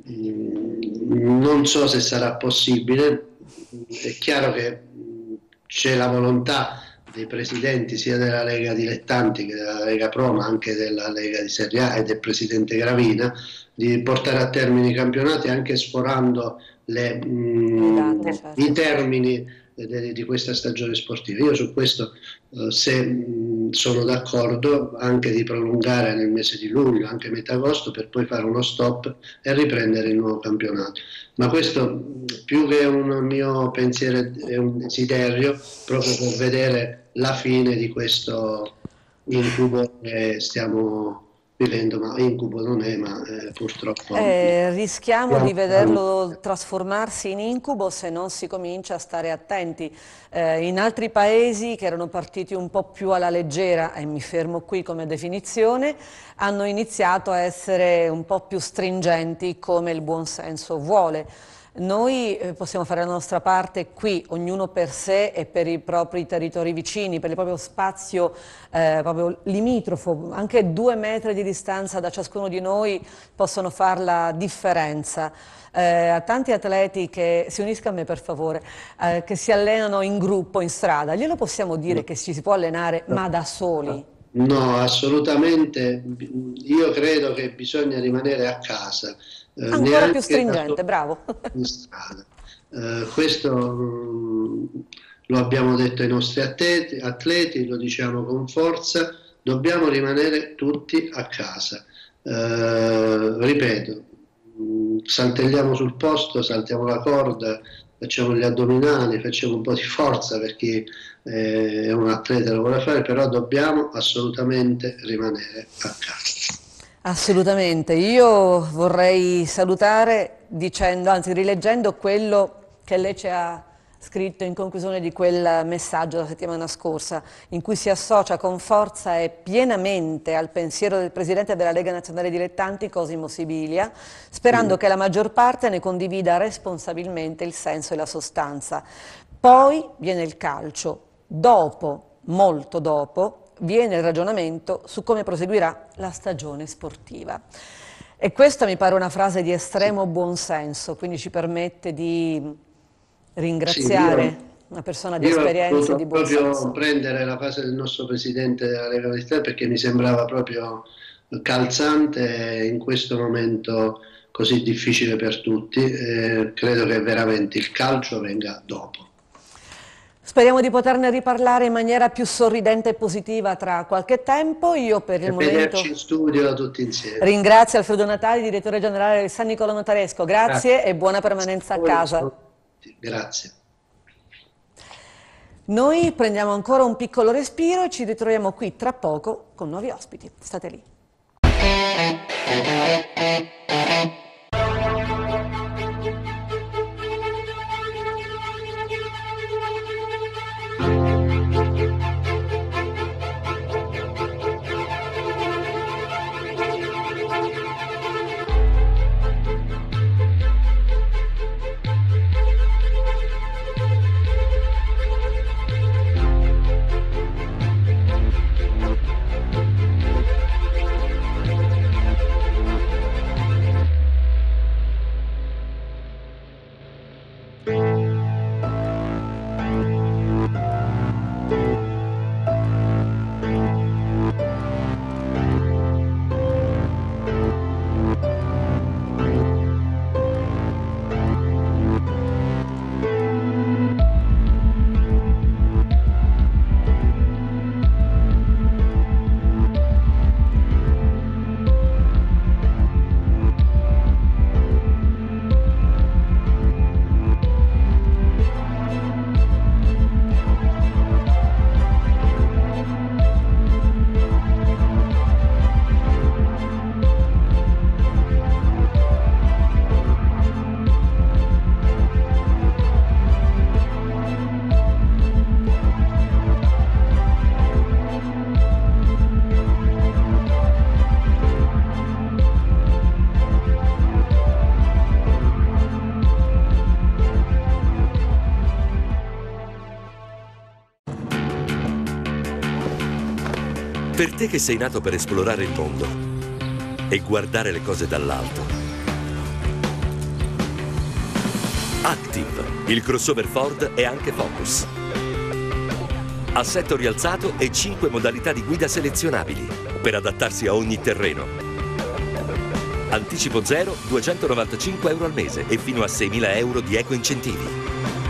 Speaker 6: Non so se sarà possibile, è chiaro che c'è la volontà dei presidenti sia della Lega Dilettanti che della Lega Pro, ma anche della Lega di Serie A e del presidente Gravina, di portare a termine i campionati anche sforando i termini di questa stagione sportiva. Io su questo sono d'accordo anche di prolungare nel mese di luglio, anche metà agosto, per poi fare uno stop e riprendere il nuovo campionato. Ma questo più che un mio pensiero è un desiderio proprio per vedere la fine di questo incubo che stiamo vivendo, ma incubo non è, ma purtroppo
Speaker 1: rischiamo di vederlo trasformarsi in incubo se non si comincia a stare attenti. In altri paesi che erano partiti un po' più alla leggera, e mi fermo qui come definizione, hanno iniziato a essere un po' più stringenti come il buon senso vuole. Noi possiamo fare la nostra parte qui, ognuno per sé e per i propri territori vicini, per il proprio spazio proprio limitrofo, anche 2 metri di distanza da ciascuno di noi possono fare la differenza. A tanti atleti che si unisca a me per favore, che si allenano in gruppo, in strada, glielo possiamo dire che ci si può allenare ma da soli?
Speaker 6: No, assolutamente, io credo che bisogna rimanere a casa.
Speaker 1: Ancora più stringente, bravo.
Speaker 6: In strada. Questo lo abbiamo detto ai nostri atleti, lo diciamo con forza, dobbiamo rimanere tutti a casa. Ripeto, saltelliamo sul posto, saltiamo la corda, facciamo gli addominali, facciamo un po' di forza per chi è un atleta e lo vuole fare, però dobbiamo assolutamente rimanere a casa.
Speaker 1: Assolutamente, io vorrei salutare dicendo, anzi rileggendo quello che lei ci ha scritto in conclusione di quel messaggio la settimana scorsa, in cui si associa con forza e pienamente al pensiero del Presidente della Lega Nazionale Dilettanti, Cosimo Sibilia, sperando che la maggior parte ne condivida responsabilmente il senso e la sostanza. Poi viene il calcio, dopo, molto dopo, viene il ragionamento su come proseguirà la stagione sportiva. E questa mi pare una frase di estremo buonsenso, quindi ci permette di ringraziare una persona di esperienza e di buonsenso.
Speaker 6: Io proprio prendere la frase del nostro Presidente della Lega Dilettanti perché mi sembrava proprio calzante in questo momento così difficile per tutti. Credo che veramente il calcio venga dopo.
Speaker 1: Speriamo di poterne riparlare in maniera più sorridente e positiva tra qualche tempo. Io per il momento
Speaker 6: in studio tutti insieme.
Speaker 1: Ringrazio Alfredo Natali, direttore generale del San Nicolò Notaresco. Grazie e buona permanenza a casa.
Speaker 6: Grazie.
Speaker 1: Noi prendiamo ancora un piccolo respiro e ci ritroviamo qui tra poco con nuovi ospiti. State lì.
Speaker 7: Per te che sei nato per esplorare il mondo e guardare le cose dall'alto. Active, il crossover Ford e anche Focus. Assetto rialzato e 5 modalità di guida selezionabili per adattarsi a ogni terreno. Anticipo zero, 295 euro al mese e fino a 6.000 euro di eco incentivi.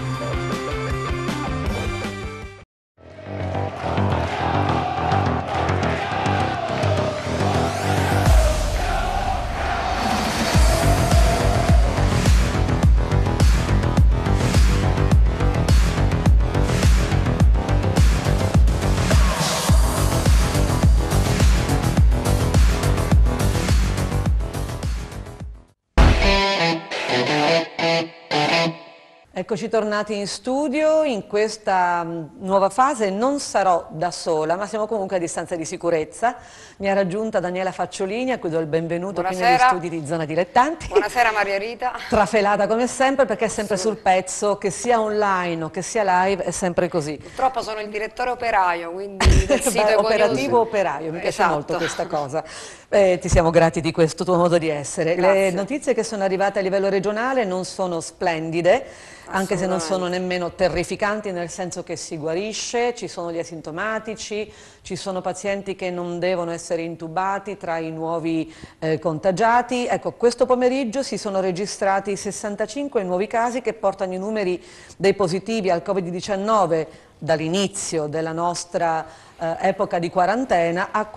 Speaker 1: Eccoci tornati in studio, in questa nuova fase non sarò da sola, ma siamo comunque a distanza di sicurezza. Mi ha raggiunta Daniela Facciolini, a cui do il benvenuto qui negli studi di Zona Dilettanti.
Speaker 8: Buonasera Maria Rita.
Speaker 1: Trafelata come sempre, perché è sempre sul pezzo, che sia online o che sia live, è sempre così.
Speaker 8: Purtroppo sono il direttore operaio, quindi del sito
Speaker 1: operativo operaio, mi piace molto questa cosa. Ti siamo grati di questo tuo modo di essere.
Speaker 8: Grazie.
Speaker 1: Le notizie che sono arrivate a livello regionale non sono splendide, anche se non sono nemmeno terrificanti, nel senso che si guarisce, ci sono gli asintomatici, ci sono pazienti che non devono essere intubati tra i nuovi contagiati. Ecco, questo pomeriggio si sono registrati 65 nuovi casi che portano i numeri dei positivi al Covid-19 dall'inizio della nostra epoca di quarantena a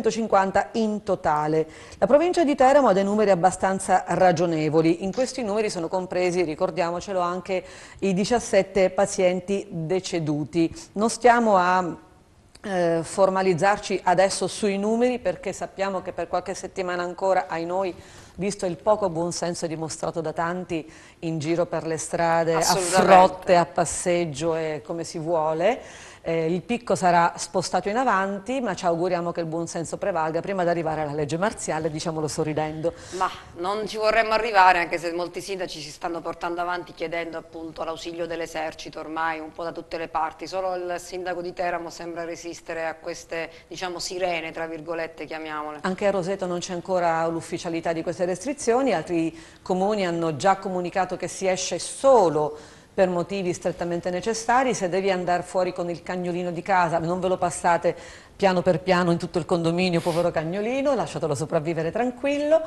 Speaker 1: 450 in totale. La provincia di Teramo ha dei numeri abbastanza ragionevoli. In questi numeri sono compresi, ricordiamocelo, anche i 17 pazienti deceduti. Non stiamo a formalizzarci adesso sui numeri, perché sappiamo che per qualche settimana ancora, ai noi, visto il poco buonsenso dimostrato da tanti in giro per le strade, a frotte, a passeggio e come si vuole, il picco sarà spostato in avanti, ma ci auguriamo che il buonsenso prevalga prima di arrivare alla legge marziale, diciamolo sorridendo.
Speaker 8: Ma non ci vorremmo arrivare, anche se molti sindaci si stanno portando avanti chiedendo appunto l'ausilio dell'esercito ormai un po' da tutte le parti. Solo il sindaco di Teramo sembra resistere a queste, diciamo, sirene, tra virgolette, chiamiamole.
Speaker 1: Anche a Roseto non c'è ancora l'ufficialità di queste restrizioni, altri comuni hanno già comunicato che si esce solo per motivi strettamente necessari. Se devi andare fuori con il cagnolino di casa, non ve lo passate piano per piano in tutto il condominio, povero cagnolino, lasciatelo sopravvivere tranquillo,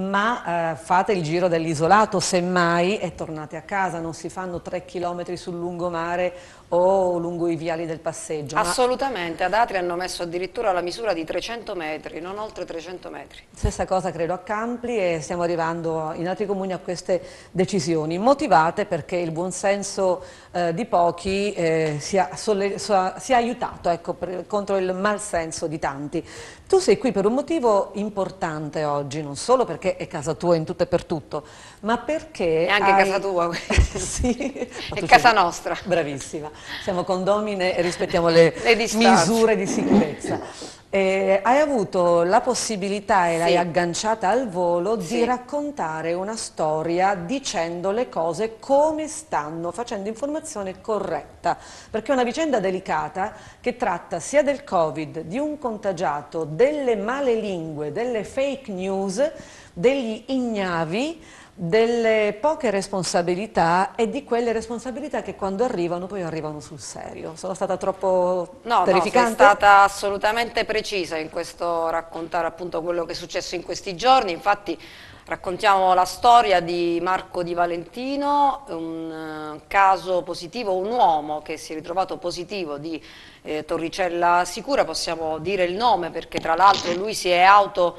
Speaker 1: ma fate il giro dell'isolato semmai e tornate a casa. Non si fanno 3 chilometri sul lungomare o lungo i viali del passeggio.
Speaker 8: Assolutamente, ad Atri hanno messo addirittura la misura di 300 metri, non oltre 300 metri.
Speaker 1: Stessa cosa credo a Campli, e stiamo arrivando in altri comuni a queste decisioni, motivate perché il buonsenso di pochi sia aiutato, ecco, contro il malsenso di tanti. Tu sei qui per un motivo importante oggi, non solo perché è casa tua in tutto e per tutto, ma perché
Speaker 8: è anche casa tua.
Speaker 1: Sì,
Speaker 8: è casa nostra.
Speaker 1: Bravissima, siamo condomine e rispettiamo le misure di sicurezza. Hai avuto la possibilità, e l'hai agganciata al volo, di raccontare una storia dicendo le cose come stanno, facendo informazione corretta, perché è una vicenda delicata che tratta sia del Covid, di un contagiato, delle male lingue, delle fake news, degli ignavi, delle poche responsabilità e di quelle responsabilità che quando arrivano poi arrivano sul serio. Sono stata troppo terrificante?
Speaker 8: No, sei stata assolutamente precisa in questo raccontare appunto quello che è successo in questi giorni. Infatti raccontiamo la storia di Marco Di Valentino, un caso positivo, un uomo che si è ritrovato positivo di Torricella Sicura. Possiamo dire il nome perché tra l'altro lui si è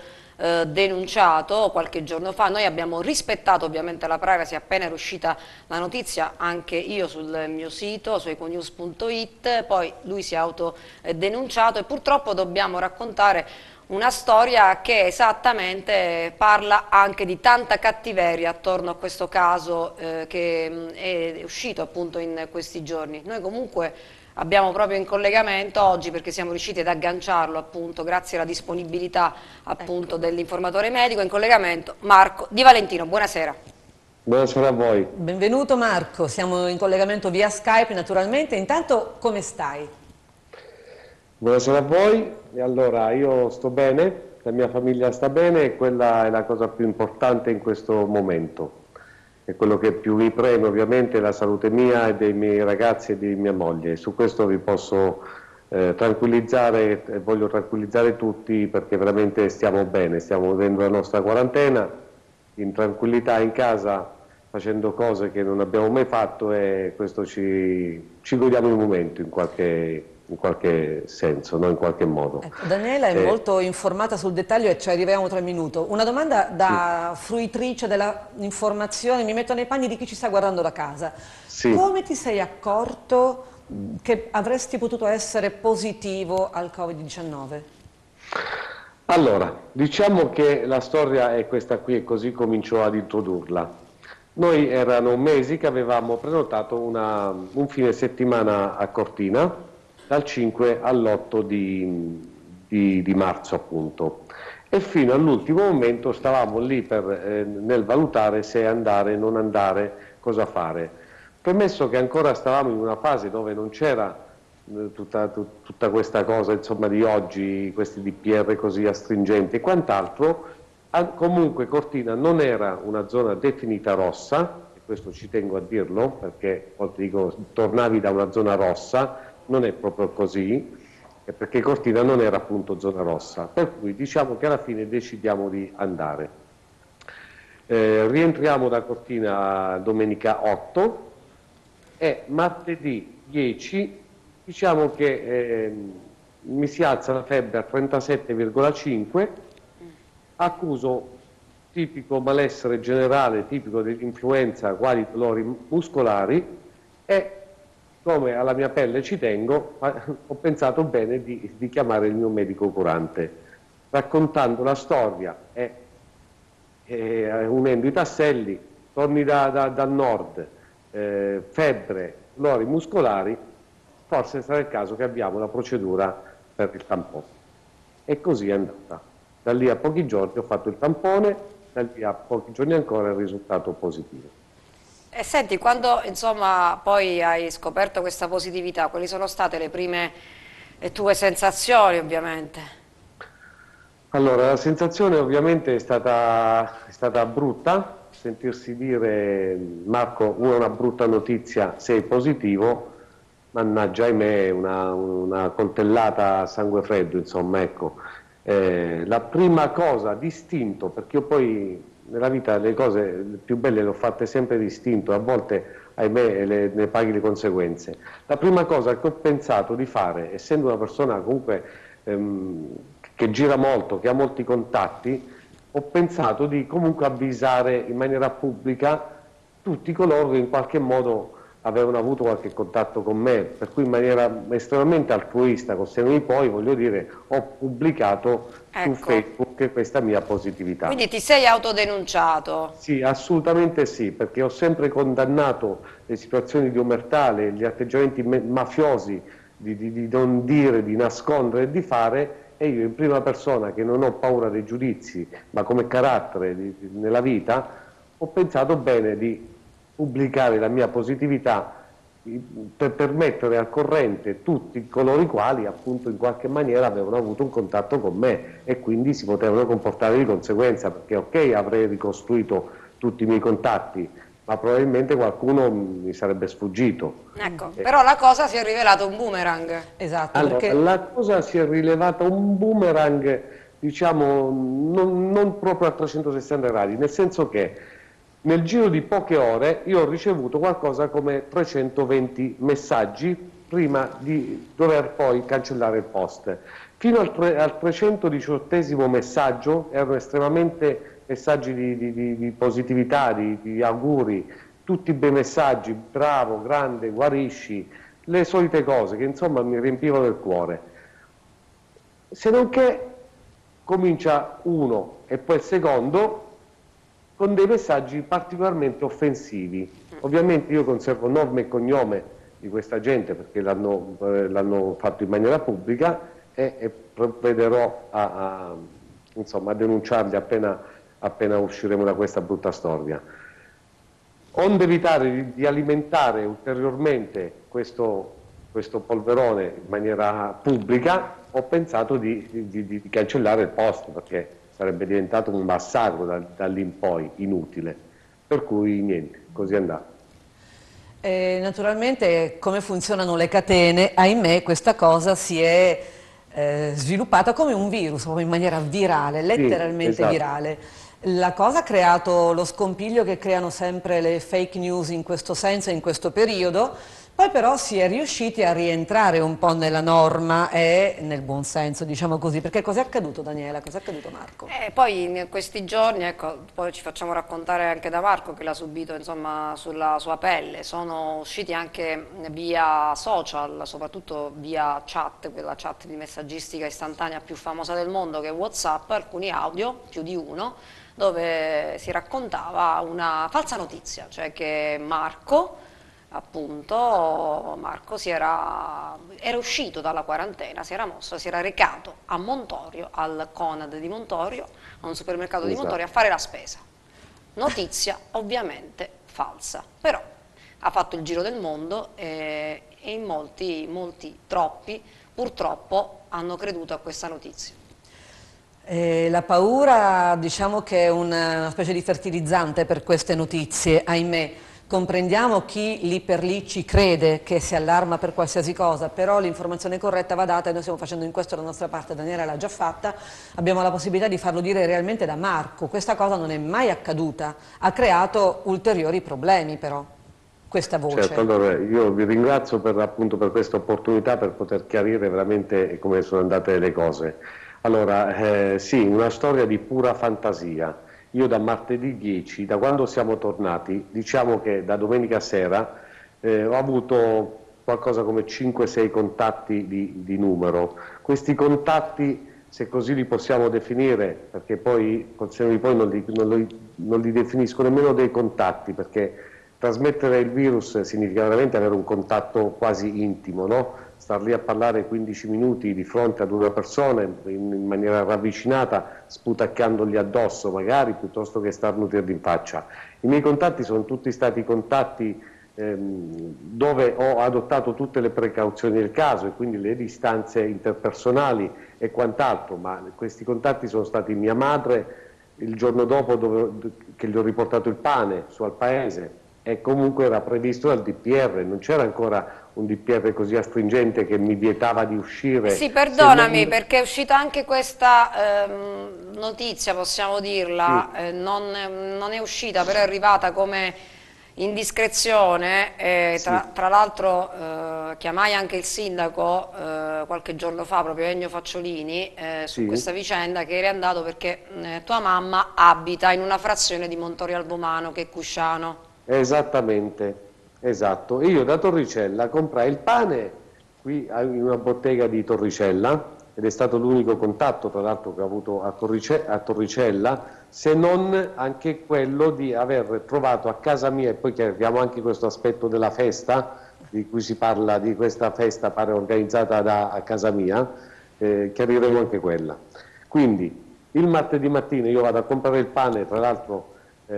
Speaker 8: denunciato qualche giorno fa. Noi abbiamo rispettato ovviamente la privacy. Appena era uscita la notizia, anche io sul mio sito, su econews.it, poi lui si è autodenunciato, e purtroppo dobbiamo raccontare una storia che esattamente parla anche di tanta cattiveria attorno a questo caso che è uscito appunto in questi giorni. Noi comunque abbiamo proprio in collegamento oggi, perché siamo riusciti ad agganciarlo appunto grazie alla disponibilità appunto dell'informatore medico, in collegamento Marco Di Valentino. Buonasera.
Speaker 3: Buonasera a voi.
Speaker 1: Benvenuto Marco, siamo in collegamento via Skype naturalmente. Intanto come stai?
Speaker 3: Buonasera a voi. E allora, io sto bene, la mia famiglia sta bene e quella è la cosa più importante in questo momento. E quello che più mi preme ovviamente è la salute mia e dei miei ragazzi e di mia moglie. Su questo vi posso tranquillizzare, e voglio tranquillizzare tutti perché veramente stiamo bene, stiamo vivendo la nostra quarantena in tranquillità in casa, facendo cose che non abbiamo mai fatto e questo ci godiamo il momento in qualche senso, no? In qualche modo.
Speaker 1: Ecco, Daniela è molto informata sul dettaglio e ci arriviamo tra un minuto. Una domanda da fruitrice dell'informazione, mi metto nei panni di chi ci sta guardando da casa.
Speaker 3: Sì.
Speaker 1: Come ti sei accorto che avresti potuto essere positivo al Covid-19?
Speaker 3: Allora, diciamo che la storia è questa qui e così comincio ad introdurla. Noi erano mesi che avevamo prenotato un fine settimana a Cortina, dal 5 all'8 di marzo appunto, e fino all'ultimo momento stavamo lì nel valutare se andare, non andare, cosa fare. Premesso che ancora stavamo in una fase dove non c'era tutta questa cosa insomma di oggi, questi DPR così astringenti e quant'altro, comunque Cortina non era una zona definita rossa, e questo ci tengo a dirlo perché dico, tornavi da una zona rossa, non è proprio così, perché Cortina non era appunto zona rossa, per cui diciamo che alla fine decidiamo di andare. Rientriamo da Cortina domenica 8 e martedì 10 diciamo che mi si alza la febbre a 37,5, accuso tipico malessere generale, tipico dell'influenza, quali dolori muscolari, e come alla mia pelle ci tengo, ho pensato bene di chiamare il mio medico curante, raccontando la storia e unendo i tasselli, torni dal nord, febbre, dolori muscolari, forse sarà il caso che abbiamo la procedura per il tampone. E così è andata. Da lì a pochi giorni ho fatto il tampone, da lì a pochi giorni ancora il risultato positivo.
Speaker 8: E senti, quando insomma poi hai scoperto questa positività, quali sono state le prime tue sensazioni ovviamente?
Speaker 3: Allora, la sensazione ovviamente è stata brutta, sentirsi dire Marco, una brutta notizia, sei positivo, mannaggia ahimè, una coltellata a sangue freddo, insomma, ecco. La prima cosa, distinto, perché io poi nella vita le cose più belle le ho fatte sempre distinto, a volte ahimè ne paghi le conseguenze. La prima cosa che ho pensato di fare, essendo una persona comunque che gira molto, che ha molti contatti, ho pensato di comunque avvisare in maniera pubblica tutti coloro che in qualche modo avevano avuto qualche contatto con me, per cui in maniera estremamente altruista, con seno di poi, voglio dire, ho pubblicato su Facebook questa mia positività.
Speaker 8: Quindi ti sei autodenunciato?
Speaker 3: Sì, assolutamente sì, perché ho sempre condannato le situazioni di omertà, gli atteggiamenti mafiosi di non dire, di nascondere e di fare, e io in prima persona, che non ho paura dei giudizi, ma come carattere nella vita, ho pensato bene di pubblicare la mia positività per mettere al corrente tutti coloro i quali appunto in qualche maniera avevano avuto un contatto con me e quindi si potevano comportare di conseguenza, perché ok, avrei ricostruito tutti i miei contatti, ma probabilmente qualcuno mi sarebbe sfuggito.
Speaker 8: Ecco, però la cosa si è rivelata un boomerang.
Speaker 1: Esatto,
Speaker 3: Allora,
Speaker 1: perché
Speaker 3: la cosa si è rilevata un boomerang, diciamo, non proprio a 360 gradi, nel senso che nel giro di poche ore io ho ricevuto qualcosa come 320 messaggi prima di dover poi cancellare il post. Fino al 318esimo messaggio erano estremamente messaggi di positività, di auguri, tutti bei messaggi, bravo, grande, guarisci, le solite cose che insomma mi riempivano il cuore. Se non che comincia uno e poi il secondo con dei messaggi particolarmente offensivi. Ovviamente io conservo nome e cognome di questa gente perché l'hanno fatto in maniera pubblica e provvederò insomma, a denunciarli appena usciremo da questa brutta storia. Onde evitare di alimentare ulteriormente questo questo polverone in maniera pubblica, ho pensato di cancellare il post, perché sarebbe diventato un massacro da lì in poi, inutile. Per cui niente, così è andato.
Speaker 1: Naturalmente, come funzionano le catene, ahimè questa cosa si è sviluppata come un virus, proprio in maniera virale, letteralmente
Speaker 3: esatto.
Speaker 1: virale. La cosa ha creato lo scompiglio che creano sempre le fake news in questo senso e in questo periodo, poi però si è riusciti a rientrare un po' nella norma e nel buon senso, diciamo così, perché cos'è accaduto, Daniela? Cos'è accaduto, Marco?
Speaker 8: Poi in questi giorni, ecco, poi ci facciamo raccontare anche da Marco che l'ha subito, insomma, sulla sua pelle. Sono usciti anche via social, soprattutto via chat, quella chat di messaggistica istantanea più famosa del mondo che è WhatsApp, alcuni audio, più di uno, dove si raccontava una falsa notizia, cioè che Marco era uscito dalla quarantena, si era mosso, si era recato a Montorio, al Conad di Montorio, a un supermercato di Montorio, a fare la spesa. Notizia ovviamente falsa, però ha fatto il giro del mondo e in molti, troppi, purtroppo hanno creduto a questa notizia.
Speaker 1: La paura, diciamo che è una specie di fertilizzante per queste notizie, ahimè. Comprendiamo chi lì per lì ci crede, che si allarma per qualsiasi cosa, però l'informazione corretta va data e noi stiamo facendo in questo la nostra parte. Daniela l'ha già fatta, abbiamo la possibilità di farlo dire realmente da Marco. Questa cosa non è mai accaduta, ha creato ulteriori problemi però, questa voce.
Speaker 3: Certo, allora io vi ringrazio appunto per questa opportunità, per poter chiarire veramente come sono andate le cose. Allora, sì, una storia di pura fantasia. Io da martedì 10, da quando siamo tornati, diciamo che da domenica sera ho avuto qualcosa come 5-6 contatti di numero. Questi contatti, se così li possiamo definire, perché poi col senno di poi non li definisco nemmeno dei contatti, perché trasmettere il virus significa veramente avere un contatto quasi intimo, no? Star lì a parlare 15 minuti di fronte ad una persona in maniera ravvicinata, sputacchiandogli addosso magari, piuttosto che starnutirgli in faccia. I miei contatti sono tutti stati contatti dove ho adottato tutte le precauzioni del caso e quindi le distanze interpersonali e quant'altro, ma questi contatti sono stati mia madre il giorno dopo che gli ho riportato il pane su al paese, e comunque era previsto dal DPR, non c'era ancora un DPR così astringente che mi vietava di uscire.
Speaker 8: Sì, perdonami, perché è uscita anche questa notizia, possiamo dirla, sì. Non è uscita, però è arrivata come indiscrezione,
Speaker 3: sì.
Speaker 8: Tra l'altro chiamai anche il sindaco qualche giorno fa, proprio Ennio Facciolini, su questa vicenda, che eri andato perché tua mamma abita in una frazione di Montorio Albomano, che è Cusciano.
Speaker 3: Esattamente, esatto. Io da Torricella comprai il pane qui in una bottega di Torricella, ed è stato l'unico contatto tra l'altro che ho avuto a Torricella, se non anche quello di aver trovato a casa mia, e poi chiariamo anche questo aspetto della festa, di cui si parla, di questa festa pare organizzata a casa mia, chiariremo anche quella. Quindi il martedì mattina io vado a comprare il pane, tra l'altro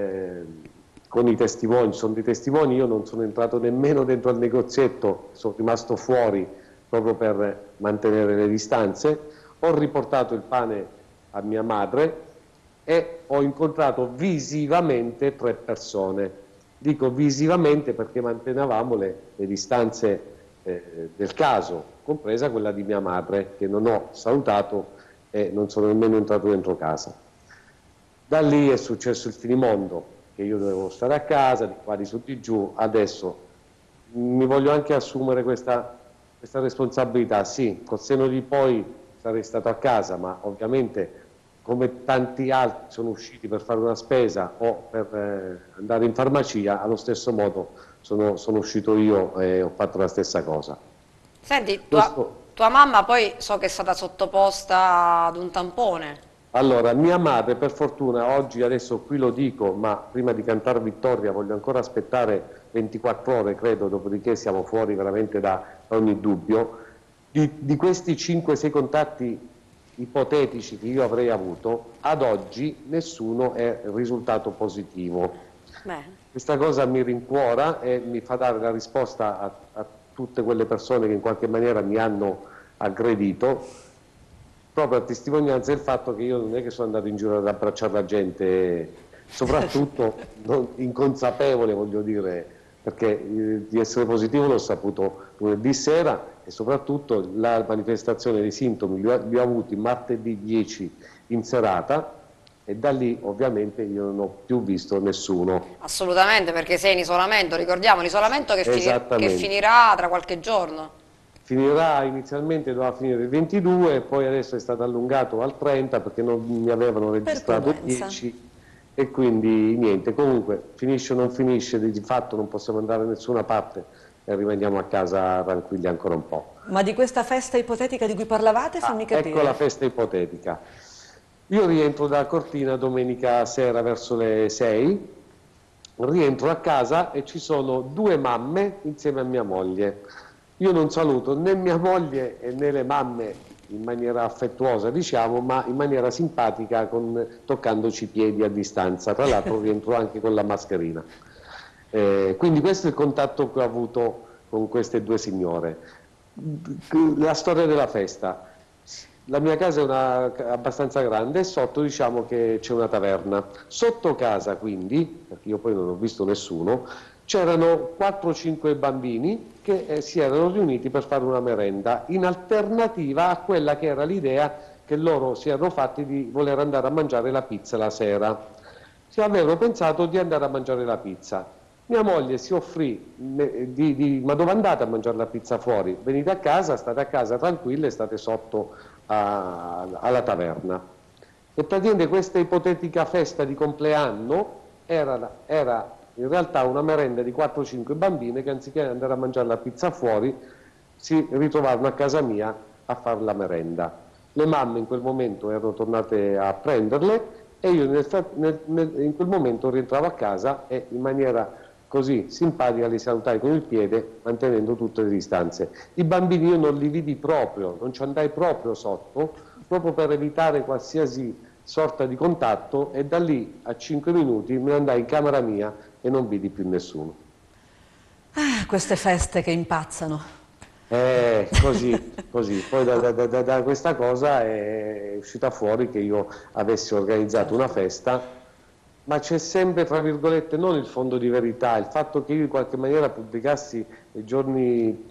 Speaker 3: con i testimoni, sono dei testimoni, io non sono entrato nemmeno dentro al negozietto, sono rimasto fuori proprio per mantenere le distanze, ho riportato il pane a mia madre e ho incontrato visivamente 3 persone. Dico visivamente perché mantenevamo le distanze del caso, compresa quella di mia madre, che non ho salutato e non sono nemmeno entrato dentro casa. Da lì è successo il finimondo, che io dovevo stare a casa, di qua di su di giù. Adesso mi voglio anche assumere questa responsabilità. Sì, col senno di poi sarei stato a casa, ma ovviamente come tanti altri sono usciti per fare una spesa o per andare in farmacia, allo stesso modo sono uscito io e ho fatto la stessa cosa.
Speaker 8: Senti, tua mamma poi so che è stata sottoposta ad un tampone.
Speaker 3: Allora, mia madre per fortuna oggi, adesso qui lo dico, ma prima di cantare vittoria voglio ancora aspettare 24 ore, credo, dopodiché siamo fuori veramente da ogni dubbio. Di questi 5-6 contatti ipotetici che io avrei avuto, ad oggi nessuno è risultato positivo. Questa cosa mi rincuora e mi fa dare la risposta a tutte quelle persone che in qualche maniera mi hanno aggredito, proprio a testimonianza del fatto che io non è che sono andato in giro ad abbracciare la gente, soprattutto inconsapevole, voglio dire, perché di essere positivo l'ho saputo lunedì sera, e soprattutto la manifestazione dei sintomi li ho avuti martedì 10 in serata, e da lì ovviamente io non ho più visto nessuno.
Speaker 8: Assolutamente, perché sei in isolamento, ricordiamo l'isolamento che finirà tra qualche giorno.
Speaker 3: Finirà, inizialmente doveva finire il 22, poi adesso è stato allungato al 30 perché non mi avevano registrato il 10, e quindi niente, comunque finisce o non finisce, di fatto non possiamo andare da nessuna parte e rimaniamo a casa tranquilli ancora un po'.
Speaker 1: Ma di questa festa ipotetica di cui parlavate, fammi capire.
Speaker 3: Ecco la festa ipotetica. Io rientro da Cortina domenica sera verso le 6, rientro a casa e ci sono 2 mamme insieme a mia moglie. Io non saluto né mia moglie né le mamme in maniera affettuosa, diciamo, ma in maniera simpatica, toccandoci i piedi a distanza. Tra l'altro rientro anche con la mascherina. Quindi questo è il contatto che ho avuto con queste 2 signore. La storia della festa. La mia casa è abbastanza grande e sotto diciamo che c'è una taverna. Sotto casa quindi, perché io poi non ho visto nessuno, c'erano 4-5 bambini che si erano riuniti per fare una merenda, in alternativa a quella che era l'idea che loro si erano fatti di voler andare a mangiare la pizza la sera. Si avevano pensato di andare a mangiare la pizza. Mia moglie si offrì, ma dove andate a mangiare la pizza fuori? Venite a casa, state a casa tranquille, state sotto alla taverna. E praticamente questa ipotetica festa di compleanno era in realtà una merenda di 4-5 bambine che anziché andare a mangiare la pizza fuori si ritrovarono a casa mia a fare la merenda. Le mamme in quel momento erano tornate a prenderle e io in quel momento rientravo a casa e in maniera così simpatica li salutai con il piede, mantenendo tutte le distanze. I bambini io non li vidi proprio, non ci andai proprio sotto, proprio per evitare qualsiasi sorta di contatto, e da lì a 5 minuti me ne andai in camera mia e non vidi più nessuno.
Speaker 1: Ah, queste feste che impazzano.
Speaker 3: Così. Poi da questa cosa è uscita fuori che io avessi organizzato una festa, ma c'è sempre, tra virgolette, non il fondo di verità, il fatto che io in qualche maniera pubblicassi giorni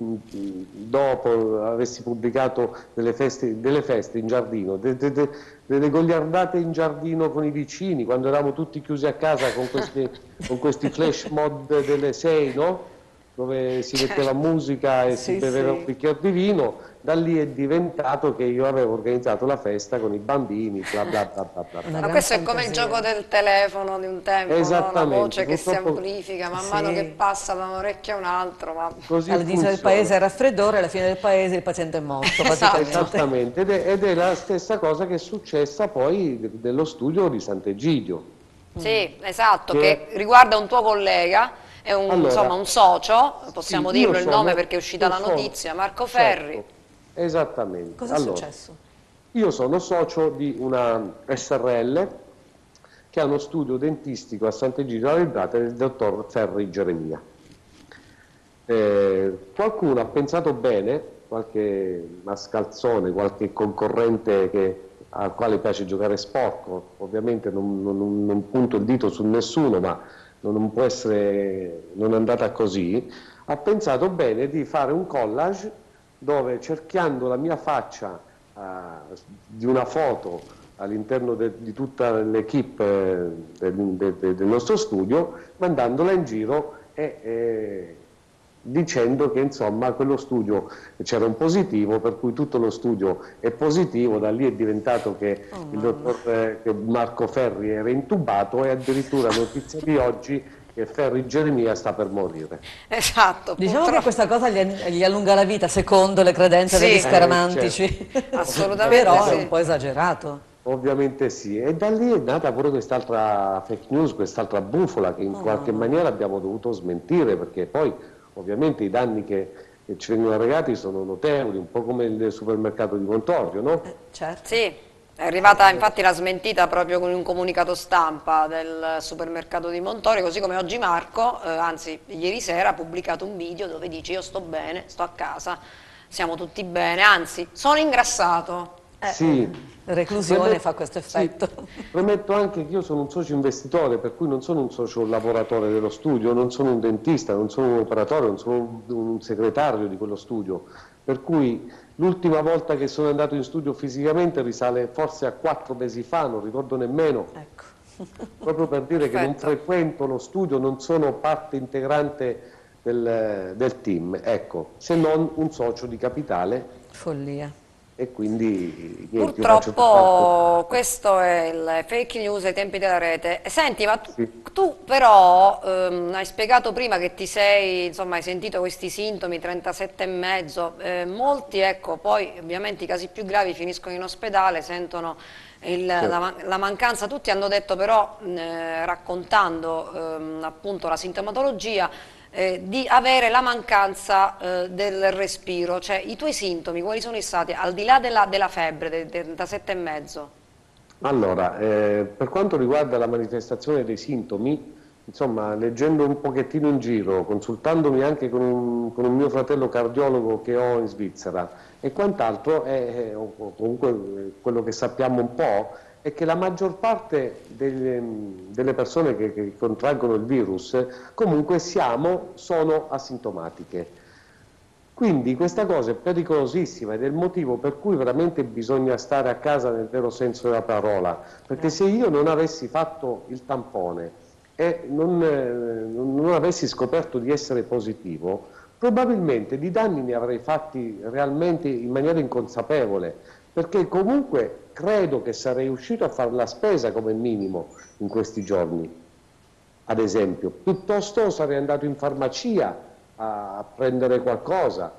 Speaker 3: dopo, avessi pubblicato delle feste in giardino, delle goliardate in giardino con i vicini, quando eravamo tutti chiusi a casa con questi flash mob delle 6, no? Dove si metteva musica e si beveva un bicchiere di vino. Da lì è diventato che io avevo organizzato la festa con i bambini, bla bla bla bla bla.
Speaker 8: Ma questo è come il gioco del telefono di un tempo, no? Una voce che si amplifica man mano che passa da un orecchio a un altro. Ma...
Speaker 1: All'inizio del paese è raffreddore, alla fine del paese il paziente è morto.
Speaker 3: Esattamente, ed è la stessa cosa che è successa poi nello studio di Sant'Egidio.
Speaker 8: Sì, esatto, che riguarda un tuo collega. È insomma un socio, possiamo dirlo il nome perché è uscita la notizia, Marco Ferri.
Speaker 3: Certo, esattamente.
Speaker 1: Cosa è successo?
Speaker 3: Io sono socio di una SRL che ha uno studio dentistico a Sant'Egidio alla Vibrata del dottor Ferri Geremia. Qualcuno ha pensato bene, qualche mascalzone, qualche concorrente al quale piace giocare sporco, ovviamente non punto il dito su nessuno, ma non può essere non andata così, ha pensato bene di fare un collage dove, cerchiando la mia faccia di una foto all'interno di tutta l'equipe del nostro studio, mandandola in giro e dicendo che insomma quello studio c'era un positivo, per cui tutto lo studio è positivo. Da lì è diventato che il dottor Marco Ferri era intubato, e addirittura notizia di oggi che Ferri Geremia sta per morire.
Speaker 8: Esatto.
Speaker 1: Diciamo che questa cosa gli allunga la vita secondo le credenze degli scaramantici.
Speaker 3: Certo.
Speaker 8: Assolutamente.
Speaker 1: Però è un po' esagerato.
Speaker 3: Ovviamente sì, e da lì è nata pure quest'altra fake news, quest'altra bufola che in qualche maniera abbiamo dovuto smentire, perché poi ovviamente i danni che ci vengono arrecati sono notevoli, un po' come il supermercato di Montorio, no?
Speaker 1: Certo.
Speaker 8: Sì, È arrivata infatti la smentita proprio con un comunicato stampa del supermercato di Montorio, così come oggi Marco, anzi ieri sera, ha pubblicato un video dove dice: io sto bene, sto a casa, siamo tutti bene, anzi sono ingrassato.
Speaker 3: Sì.
Speaker 1: La reclusione fa questo effetto.
Speaker 3: Sì. Premetto anche che io sono un socio investitore, per cui non sono un socio lavoratore dello studio, non sono un dentista, non sono un operatore, non sono un segretario di quello studio, per cui l'ultima volta che sono andato in studio fisicamente risale forse a 4 mesi fa, non ricordo nemmeno.
Speaker 1: Ecco.
Speaker 3: Proprio per dire
Speaker 8: Perfetto.
Speaker 3: che non frequento lo studio, non sono parte integrante del team, ecco, se non un socio di capitale.
Speaker 1: Follia.
Speaker 3: E quindi niente,
Speaker 8: Purtroppo questo è il fake news ai tempi della rete. Senti, ma
Speaker 3: Sì.
Speaker 8: tu però hai spiegato prima che ti sei, insomma, hai sentito questi sintomi, 37,5, molti, ecco, poi ovviamente i casi più gravi finiscono in ospedale, sentono la mancanza, tutti hanno detto però, raccontando appunto la sintomatologia, di avere la mancanza del respiro, cioè i tuoi sintomi quali sono stati, al di là della febbre del 37,5?
Speaker 3: Allora, per quanto riguarda la manifestazione dei sintomi, insomma, leggendo un pochettino in giro, consultandomi anche con un mio fratello cardiologo che ho in Svizzera e quant'altro, o comunque quello che sappiamo un po', è che la maggior parte delle persone che contraggono il virus comunque sono asintomatiche. Quindi questa cosa è pericolosissima ed è il motivo per cui veramente bisogna stare a casa nel vero senso della parola, perché se io non avessi fatto il tampone e non avessi scoperto di essere positivo, probabilmente di danni ne avrei fatti realmente in maniera inconsapevole, perché comunque credo che sarei uscito a fare la spesa come minimo in questi giorni, ad esempio, piuttosto sarei andato in farmacia a prendere qualcosa,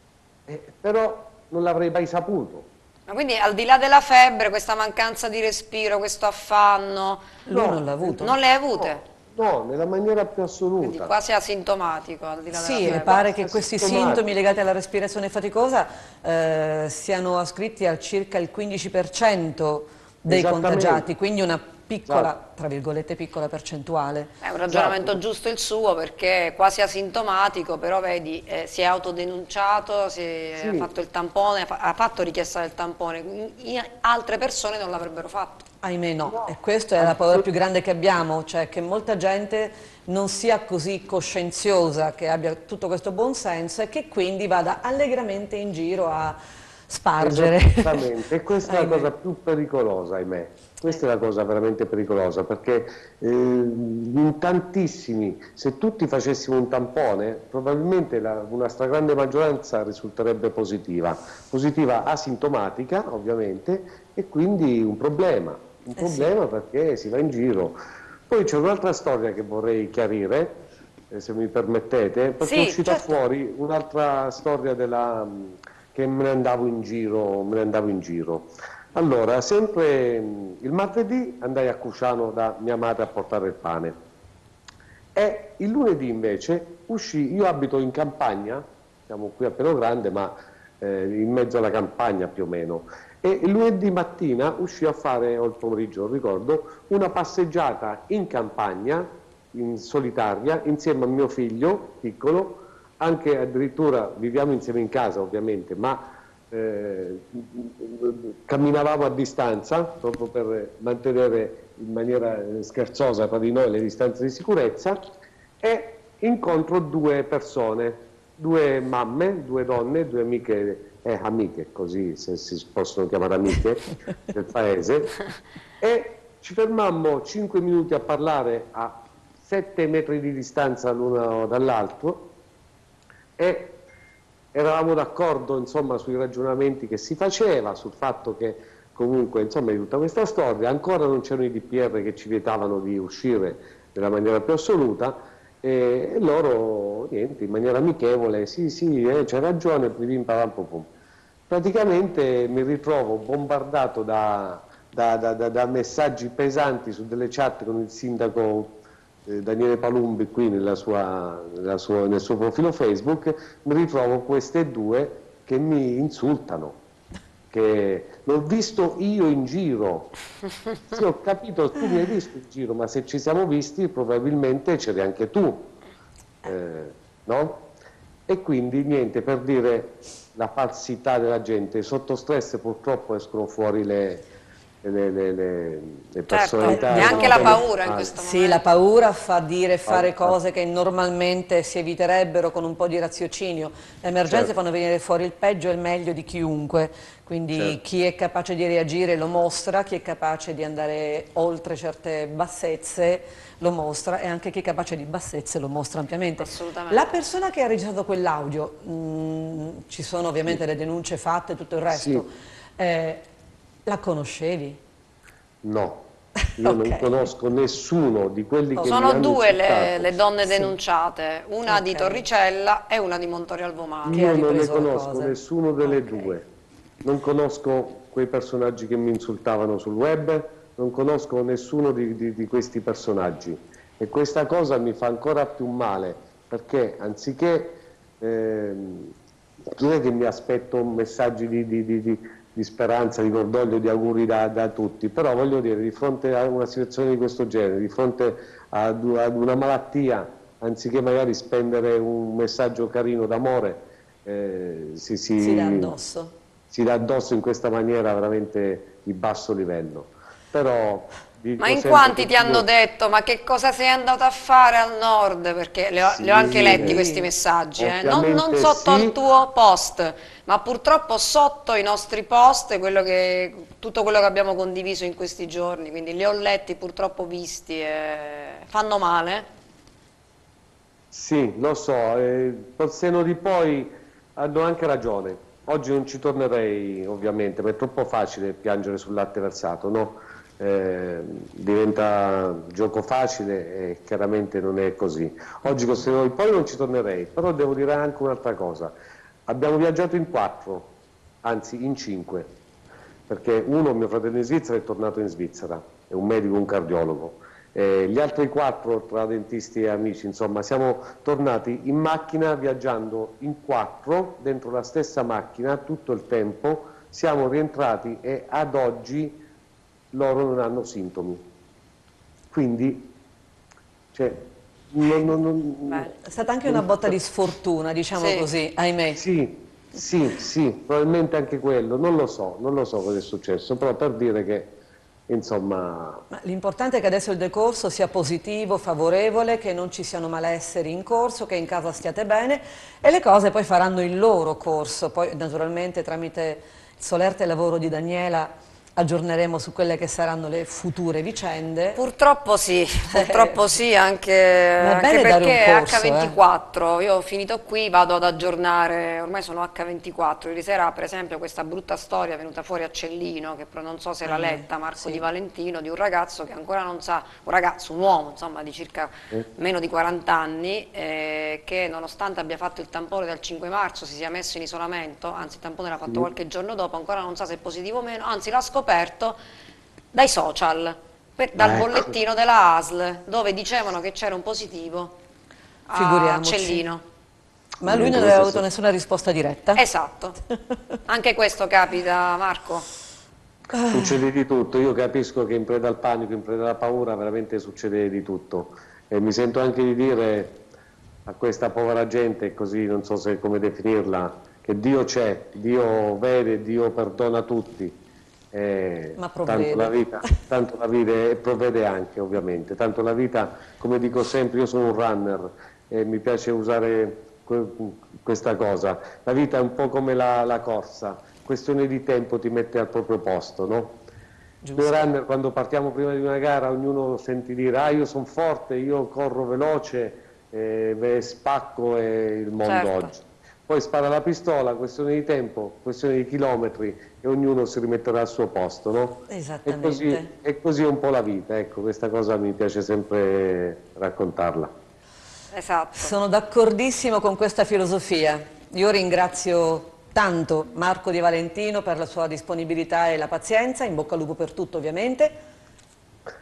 Speaker 3: però non l'avrei mai saputo.
Speaker 8: Ma quindi al di là della febbre, questa mancanza di respiro, questo affanno,
Speaker 1: Lui non l'ha avuto.
Speaker 8: non le hai avute?
Speaker 3: No, nella maniera più
Speaker 8: Quindi
Speaker 3: assoluta.
Speaker 8: quasi asintomatico al di là
Speaker 1: Sì,
Speaker 8: della
Speaker 1: e
Speaker 8: febbre.
Speaker 1: pare che questi
Speaker 3: Asintomatico.
Speaker 1: sintomi legati alla respirazione faticosa siano ascritti al circa il 15% dei
Speaker 3: Esattamente.
Speaker 1: contagiati, quindi una piccola,
Speaker 3: Esatto.
Speaker 1: tra virgolette, piccola percentuale.
Speaker 8: È un ragionamento
Speaker 3: Esatto.
Speaker 8: giusto il suo, perché è quasi asintomatico, però vedi, si è autodenunciato, ha fatto il tampone, ha fatto richiesta del tampone, altre persone non l'avrebbero fatto.
Speaker 1: Ahimè no, e questa è la paura più grande che abbiamo, cioè che molta gente non sia così coscienziosa, che abbia tutto questo buon senso e che quindi vada allegramente in giro a spargere.
Speaker 3: Esattamente, e questa è la
Speaker 1: Ahimè.
Speaker 3: cosa più pericolosa, ahimè. Questa è la cosa veramente pericolosa, perché in tantissimi, se tutti facessimo un tampone, probabilmente una stragrande maggioranza risulterebbe positiva asintomatica ovviamente, e quindi un problema perché si va in giro. Poi c'è un'altra storia che vorrei chiarire, se mi permettete, perché
Speaker 8: Sì,
Speaker 3: è uscita
Speaker 8: certo.
Speaker 3: fuori un'altra storia che me ne andavo in giro. Allora, sempre il martedì andai a Cusciano da mia madre a portare il pane e il lunedì invece uscì, io abito in campagna, siamo qui a Pelo Grande, ma in mezzo alla campagna più o meno, e il lunedì mattina uscì a fare, o il pomeriggio, non ricordo, una passeggiata in campagna, in solitaria, insieme a mio figlio piccolo, anche addirittura viviamo insieme in casa ovviamente, ma camminavamo a distanza proprio per mantenere in maniera scherzosa tra di noi le distanze di sicurezza, e incontro 2 persone, 2 mamme, 2 donne, 2 amiche così, se si possono chiamare amiche del paese, e ci fermammo 5 minuti a parlare a 7 metri di distanza l'uno dall'altro e eravamo d'accordo insomma sui ragionamenti che si faceva, sul fatto che comunque insomma di tutta questa storia ancora non c'erano i DPR che ci vietavano di uscire nella maniera più assoluta, e loro niente, in maniera amichevole, sì c'hai ragione, pim, pam, pum, pum. Praticamente mi ritrovo bombardato da messaggi pesanti su delle chat con il sindaco Daniele Palumbi qui nel suo profilo Facebook, mi ritrovo queste 2 che mi insultano. che l'ho visto io in giro. Sì, ho capito, tu mi hai visto in giro, ma se ci siamo visti probabilmente c'eri anche tu, no? E quindi niente, per dire la falsità della gente, sotto stress purtroppo escono fuori le personalità.
Speaker 8: E anche la paura in questo momento.
Speaker 1: Sì, la paura fa dire e fare cose che normalmente si eviterebbero con un po' di raziocinio. Le emergenze fanno venire fuori il peggio e il meglio di chiunque, quindi chi è capace di reagire lo mostra, chi è capace di andare oltre certe bassezze lo mostra, e anche chi è capace di bassezze lo mostra ampiamente.
Speaker 8: Assolutamente.
Speaker 1: La persona che ha registrato quell'audio, ci sono ovviamente le denunce fatte e tutto il resto, la conoscevi?
Speaker 3: No, io non conosco nessuno di quelli che
Speaker 8: sono
Speaker 3: mi hanno
Speaker 8: due
Speaker 3: insultato.
Speaker 8: le donne denunciate, una di Torricella e una di Montorio Vomano.
Speaker 3: Io non ne conosco nessuno delle due. Non conosco quei personaggi che mi insultavano sul web, non conosco nessuno di questi personaggi, e questa cosa mi fa ancora più male, perché anziché non è che mi aspetto messaggi di speranza, di cordoglio, di auguri da tutti, però voglio dire, di fronte a una situazione di questo genere, di fronte ad una malattia, anziché magari spendere un messaggio carino d'amore, si
Speaker 1: dà addosso.
Speaker 3: Si dà addosso in questa maniera veramente di basso livello. Però
Speaker 8: ma in quanti ti hanno detto ma che cosa sei andato a fare al nord? Perché li ho anche letti questi messaggi, non sotto il tuo post, ma purtroppo sotto i nostri post, tutto quello che abbiamo condiviso in questi giorni, quindi li ho letti, purtroppo visti, e fanno male.
Speaker 3: Sì, lo so, col seno di poi hanno anche ragione. Oggi non ci tornerei ovviamente, perché è troppo facile piangere sul latte versato, no? Diventa gioco facile e chiaramente non è così. Oggi con seno di poi non ci tornerei, però devo dire anche un'altra cosa. Abbiamo viaggiato in 4, anzi in 5, perché uno, mio fratello in Svizzera, è tornato in Svizzera, è un medico, un cardiologo. Gli altri 4, tra dentisti e amici, insomma, siamo tornati in macchina viaggiando in 4, dentro la stessa macchina tutto il tempo, siamo rientrati e ad oggi loro non hanno sintomi. Quindi, cioè,
Speaker 1: è stata anche una botta di sfortuna, diciamo così, ahimè.
Speaker 3: Sì, probabilmente anche quello, non lo so cosa è successo, però per dire che, insomma...
Speaker 1: L'importante è che adesso il decorso sia positivo, favorevole, che non ci siano malesseri in corso, che in casa stiate bene, e le cose poi faranno il loro corso. Poi naturalmente tramite il solerte lavoro di Daniela aggiorneremo su quelle che saranno le future vicende.
Speaker 8: Purtroppo sì, anche perché H24, io ho finito qui, vado ad aggiornare, ormai sono H24, ieri sera per esempio questa brutta storia è venuta fuori a Cellino, che non so se l'ha letta, Marco Di Valentino, di un ragazzo che ancora non sa, un uomo insomma di circa meno di 40 anni, che nonostante abbia fatto il tampone dal 5 marzo si sia messo in isolamento, anzi il tampone l'ha fatto qualche giorno dopo, ancora non sa se è positivo o meno, anzi l'ha scoperto dai social, dal bollettino della ASL, dove dicevano che c'era un positivo a Cellino.
Speaker 1: Ma lui non aveva avuto nessuna risposta diretta?
Speaker 8: Esatto. Anche questo capita, Marco?
Speaker 3: Succede di tutto, io capisco che in preda al panico, in preda alla paura veramente succede di tutto, e mi sento anche di dire a questa povera gente, così non so se come definirla, che Dio c'è, Dio vede, Dio perdona tutti.
Speaker 1: Ma provvede.
Speaker 3: Tanto la vita e provvede anche ovviamente, tanto la vita, come dico sempre, io sono un runner e mi piace usare questa cosa, la vita è un po' come la corsa, questione di tempo ti mette al proprio posto, no? Giusto. Noi runner quando partiamo prima di una gara ognuno senti dire io sono forte, io corro veloce, spacco il mondo oggi. Poi spara la pistola, questione di tempo, questione di chilometri, e ognuno si rimetterà al suo posto, no?
Speaker 1: Esattamente.
Speaker 3: E così è un po' la vita, ecco, questa cosa mi piace sempre raccontarla.
Speaker 8: Esatto.
Speaker 1: Sono d'accordissimo con questa filosofia. Io ringrazio tanto Marco Di Valentino per la sua disponibilità e la pazienza, in bocca al lupo per tutto ovviamente.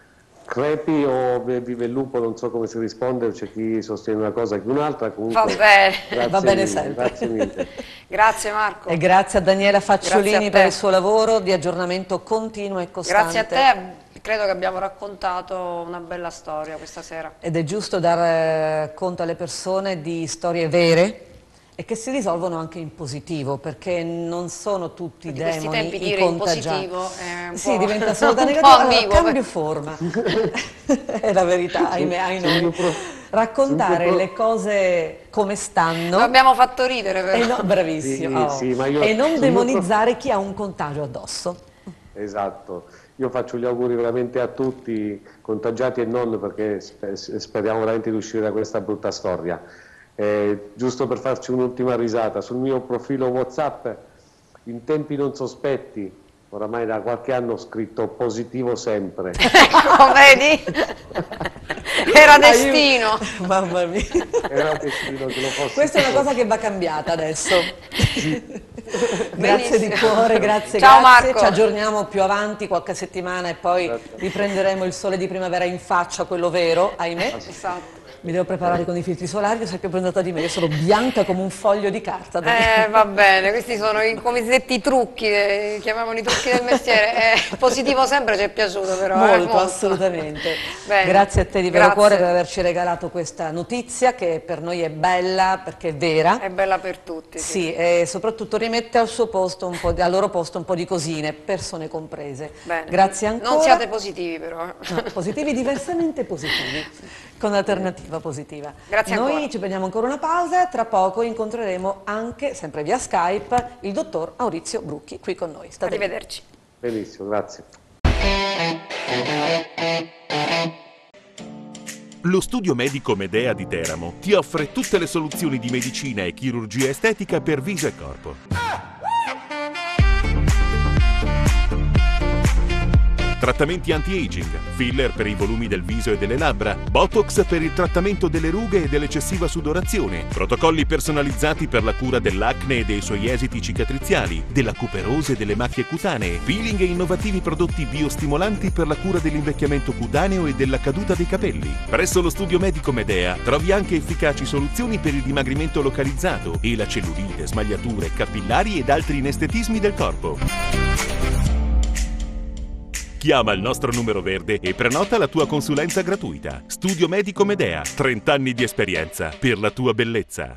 Speaker 3: crepi o vive il lupo, non so come si risponde, c'è chi sostiene una cosa che un'altra, comunque
Speaker 8: Va bene.
Speaker 1: Va bene
Speaker 3: mille,
Speaker 1: sempre.
Speaker 3: grazie mille.
Speaker 8: Grazie Marco.
Speaker 1: E grazie a Daniela Facciolini
Speaker 8: Grazie a
Speaker 1: per
Speaker 8: te.
Speaker 1: il suo lavoro di aggiornamento continuo e costante.
Speaker 8: Grazie a te, credo che abbiamo raccontato una bella storia questa sera.
Speaker 1: Ed è giusto dare conto alle persone di storie vere e che si risolvono anche in positivo, perché non sono tutti
Speaker 8: Di questi
Speaker 1: demoni
Speaker 8: tempi
Speaker 1: i
Speaker 8: dire in
Speaker 1: contagiati.
Speaker 8: positivo è un
Speaker 1: Sì,
Speaker 8: po',
Speaker 1: diventa assolutamente
Speaker 8: un po'
Speaker 1: negativo. Allora,
Speaker 8: ambiguo.
Speaker 1: cambio forma. È la verità, ahimè, ai noi. Raccontare le cose come stanno.
Speaker 8: L'abbiamo fatto ridere però.
Speaker 1: E no, bravissimo.
Speaker 3: Sì, ma io
Speaker 1: e non
Speaker 3: sul
Speaker 1: demonizzare chi ha un contagio addosso.
Speaker 3: Esatto, io faccio gli auguri veramente a tutti, contagiati e non, perché speriamo veramente di uscire da questa brutta storia. Giusto per farci un'ultima risata, sul mio profilo WhatsApp, in tempi non sospetti, oramai da qualche anno ho scritto positivo sempre.
Speaker 8: Ecco, vedi? Era destino.
Speaker 1: Mamma mia.
Speaker 3: Era destino che lo fossi.
Speaker 1: Questa è una cosa che va cambiata adesso. Grazie di
Speaker 8: Benissimo.
Speaker 1: cuore, grazie,
Speaker 8: Ciao,
Speaker 1: grazie.
Speaker 8: Marco.
Speaker 1: Ci aggiorniamo più avanti qualche settimana e poi
Speaker 3: Grazie.
Speaker 1: riprenderemo il sole di primavera in faccia, quello vero, ahimè.
Speaker 8: Esatto.
Speaker 1: Mi devo preparare con i filtri solari, sei più pronta di me, io sono bianca come un foglio di carta.
Speaker 8: Va bene, questi sono i cosiddetti trucchi, chiamavano i trucchi del mestiere. Positivo sempre ci è piaciuto però.
Speaker 1: Molto, assolutamente.
Speaker 8: Bene.
Speaker 1: Grazie a te di vero
Speaker 8: Grazie.
Speaker 1: cuore per averci regalato questa notizia che per noi è bella perché è vera.
Speaker 8: È bella per tutti.
Speaker 1: Sì, e soprattutto rimette al suo posto un po' al loro posto un po' di cosine, persone comprese.
Speaker 8: Bene.
Speaker 1: Grazie ancora.
Speaker 8: Non siate positivi però.
Speaker 1: No, positivi, diversamente positivi, con alternativa positiva.
Speaker 8: Grazie
Speaker 1: Noi
Speaker 8: ancora.
Speaker 1: ci prendiamo ancora una pausa, tra poco incontreremo anche, sempre via Skype, il dottor Maurizio Brucchi qui con noi. State lì.
Speaker 8: Arrivederci.
Speaker 3: Benissimo, grazie.
Speaker 9: Lo studio medico Medea di Teramo ti offre tutte le soluzioni di medicina e chirurgia estetica per viso e corpo. Trattamenti anti-aging, filler per i volumi del viso e delle labbra, botox per il trattamento delle rughe e dell'eccessiva sudorazione, protocolli personalizzati per la cura dell'acne e dei suoi esiti cicatriziali, della cuperose e delle macchie cutanee, peeling e innovativi prodotti biostimolanti per la cura dell'invecchiamento cutaneo e della caduta dei capelli. Presso lo studio medico Medea trovi anche efficaci soluzioni per il dimagrimento localizzato e la cellulite, smagliature, capillari ed altri inestetismi del corpo. Chiama il nostro numero verde e prenota la tua consulenza gratuita. Studio Medico Medea, 30 anni di esperienza per la tua bellezza.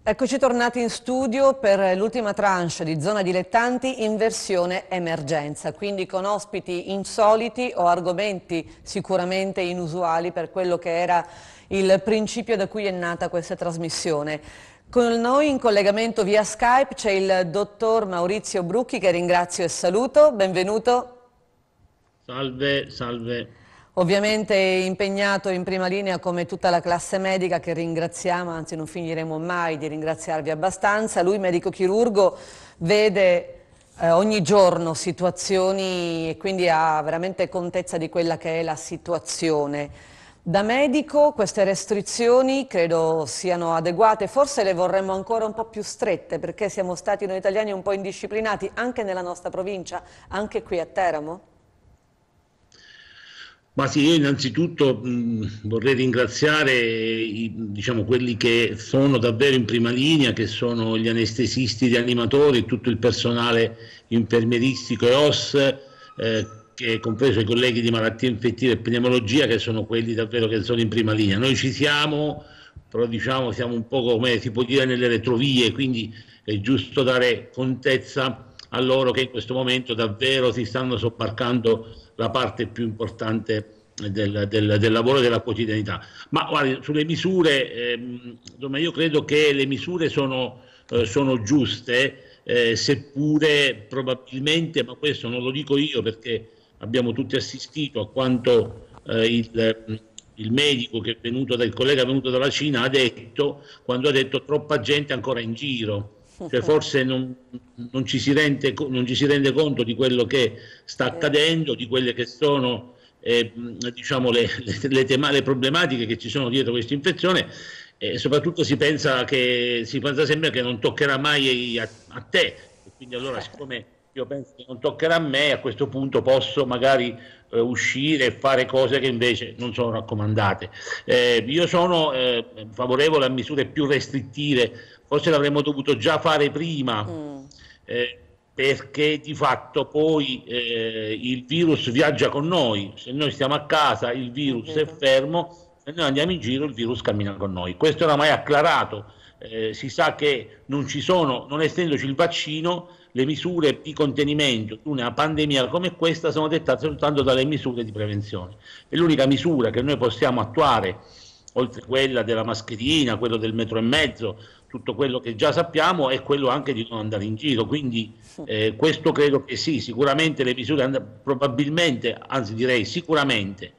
Speaker 1: Eccoci tornati in studio per l'ultima tranche di Zona Dilettanti in versione emergenza, quindi con ospiti insoliti o argomenti sicuramente inusuali per quello che era il principio da cui è nata questa trasmissione. Con noi in collegamento via Skype c'è il dottor Maurizio Brucchi, che ringrazio e saluto. Benvenuto.
Speaker 10: Salve, salve.
Speaker 1: Ovviamente impegnato in prima linea come tutta la classe medica, che ringraziamo, anzi non finiremo mai di ringraziarvi abbastanza. Lui, medico chirurgo, vede ogni giorno situazioni e quindi ha veramente contezza di quella che è la situazione. Da medico queste restrizioni credo siano adeguate, forse le vorremmo ancora un po' più strette, perché siamo stati noi italiani un po' indisciplinati anche nella nostra provincia, anche qui a Teramo?
Speaker 10: Ma sì, io innanzitutto vorrei ringraziare diciamo, quelli che sono davvero in prima linea, che sono gli anestesisti, gli animatori e tutto il personale infermieristico e OS, che compreso i colleghi di malattie infettive e pneumologia, che sono quelli davvero che sono in prima linea. Noi ci siamo, però diciamo siamo un po' come si può dire nelle retrovie, quindi è giusto dare contezza a loro che in questo momento davvero si stanno sobbarcando la parte più importante del lavoro e della quotidianità. Ma guardi, sulle misure, insomma, io credo che le misure sono giuste, seppure probabilmente, ma questo non lo dico io perché abbiamo tutti assistito a quanto il medico che è venuto, il collega venuto dalla Cina ha detto, quando ha detto troppa gente ancora in giro. Cioè forse non ci si rende conto di quello che sta accadendo, di quelle che sono diciamo le problematiche che ci sono dietro questa infezione, e soprattutto si pensa sempre che non toccherà mai a te, e quindi allora siccome io penso che non toccherà a me, a questo punto posso magari uscire e fare cose che invece non sono raccomandate. Io sono favorevole a misure più restrittive, forse l'avremmo dovuto già fare prima, perché di fatto poi il virus viaggia con noi. Se noi stiamo a casa il virus è fermo, se noi andiamo in giro il virus cammina con noi. Questo è oramai acclarato, si sa che non essendoci il vaccino, le misure di contenimento di una pandemia come questa sono dettate soltanto dalle misure di prevenzione. E l'unica misura che noi possiamo attuare, oltre quella della mascherina, quello del metro e mezzo, tutto quello che già sappiamo, è quello anche di non andare in giro. Quindi questo credo che sì, sicuramente le misure probabilmente, anzi direi sicuramente,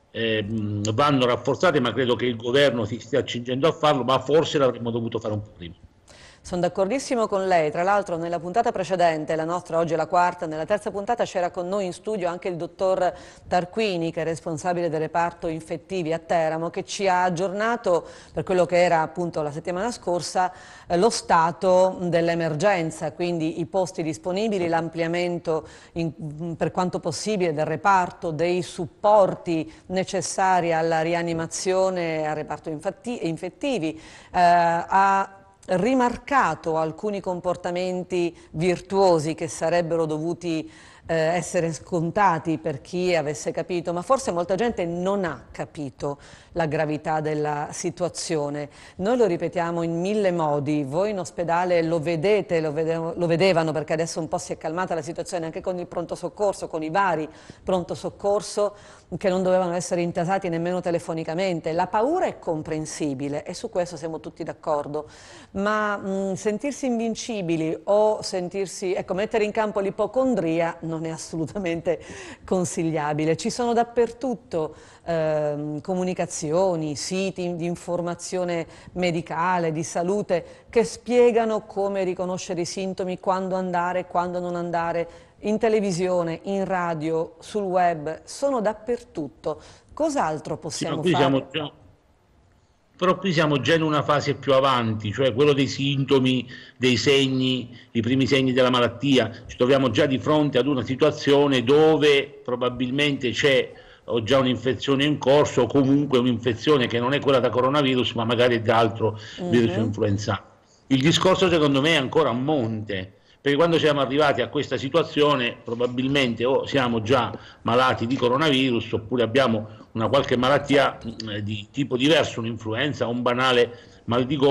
Speaker 10: vanno rafforzate, ma credo che il governo si stia accingendo a farlo, ma forse l'avremmo dovuto fare un po' prima.
Speaker 1: Sono d'accordissimo con lei. Tra l'altro nella puntata precedente, la nostra oggi è la quarta, nella terza puntata c'era con noi in studio anche il dottor Tarquini, che è responsabile del reparto infettivi a Teramo, che ci ha aggiornato per quello che era appunto la settimana scorsa lo stato dell'emergenza, quindi i posti disponibili, l'ampliamento per quanto possibile del reparto, dei supporti necessari alla rianimazione al reparto infettivi, ha rimarcato alcuni comportamenti virtuosi che sarebbero dovuti essere scontati per chi avesse capito, ma forse molta gente non ha capito la gravità della situazione. Noi lo ripetiamo in mille modi, voi in ospedale lo vedete, lo vedevano, perché adesso un po' si è calmata la situazione anche con il pronto soccorso, con i vari pronto soccorso che non dovevano essere intasati nemmeno telefonicamente. La paura è comprensibile e su questo siamo tutti d'accordo, ma sentirsi invincibili o sentirsi, ecco, mettere in campo l'ipocondria non è assolutamente consigliabile. Ci sono dappertutto comunicazioni, siti di informazione medicale, di salute, che spiegano come riconoscere i sintomi, quando andare, quando non andare, in televisione, in radio, sul web, sono dappertutto. Cos'altro possiamo fare?
Speaker 10: Però qui siamo già in una fase più avanti, cioè quello dei sintomi, dei segni, i primi segni della malattia. Ci troviamo già di fronte ad una situazione dove probabilmente c'è o già un'infezione in corso, o comunque un'infezione che non è quella da coronavirus, ma magari è da altro virus influenzale. Il discorso secondo me è ancora a monte, perché quando siamo arrivati a questa situazione probabilmente o siamo già malati di coronavirus oppure abbiamo una qualche malattia di tipo diverso, un'influenza, un banale mal di gola,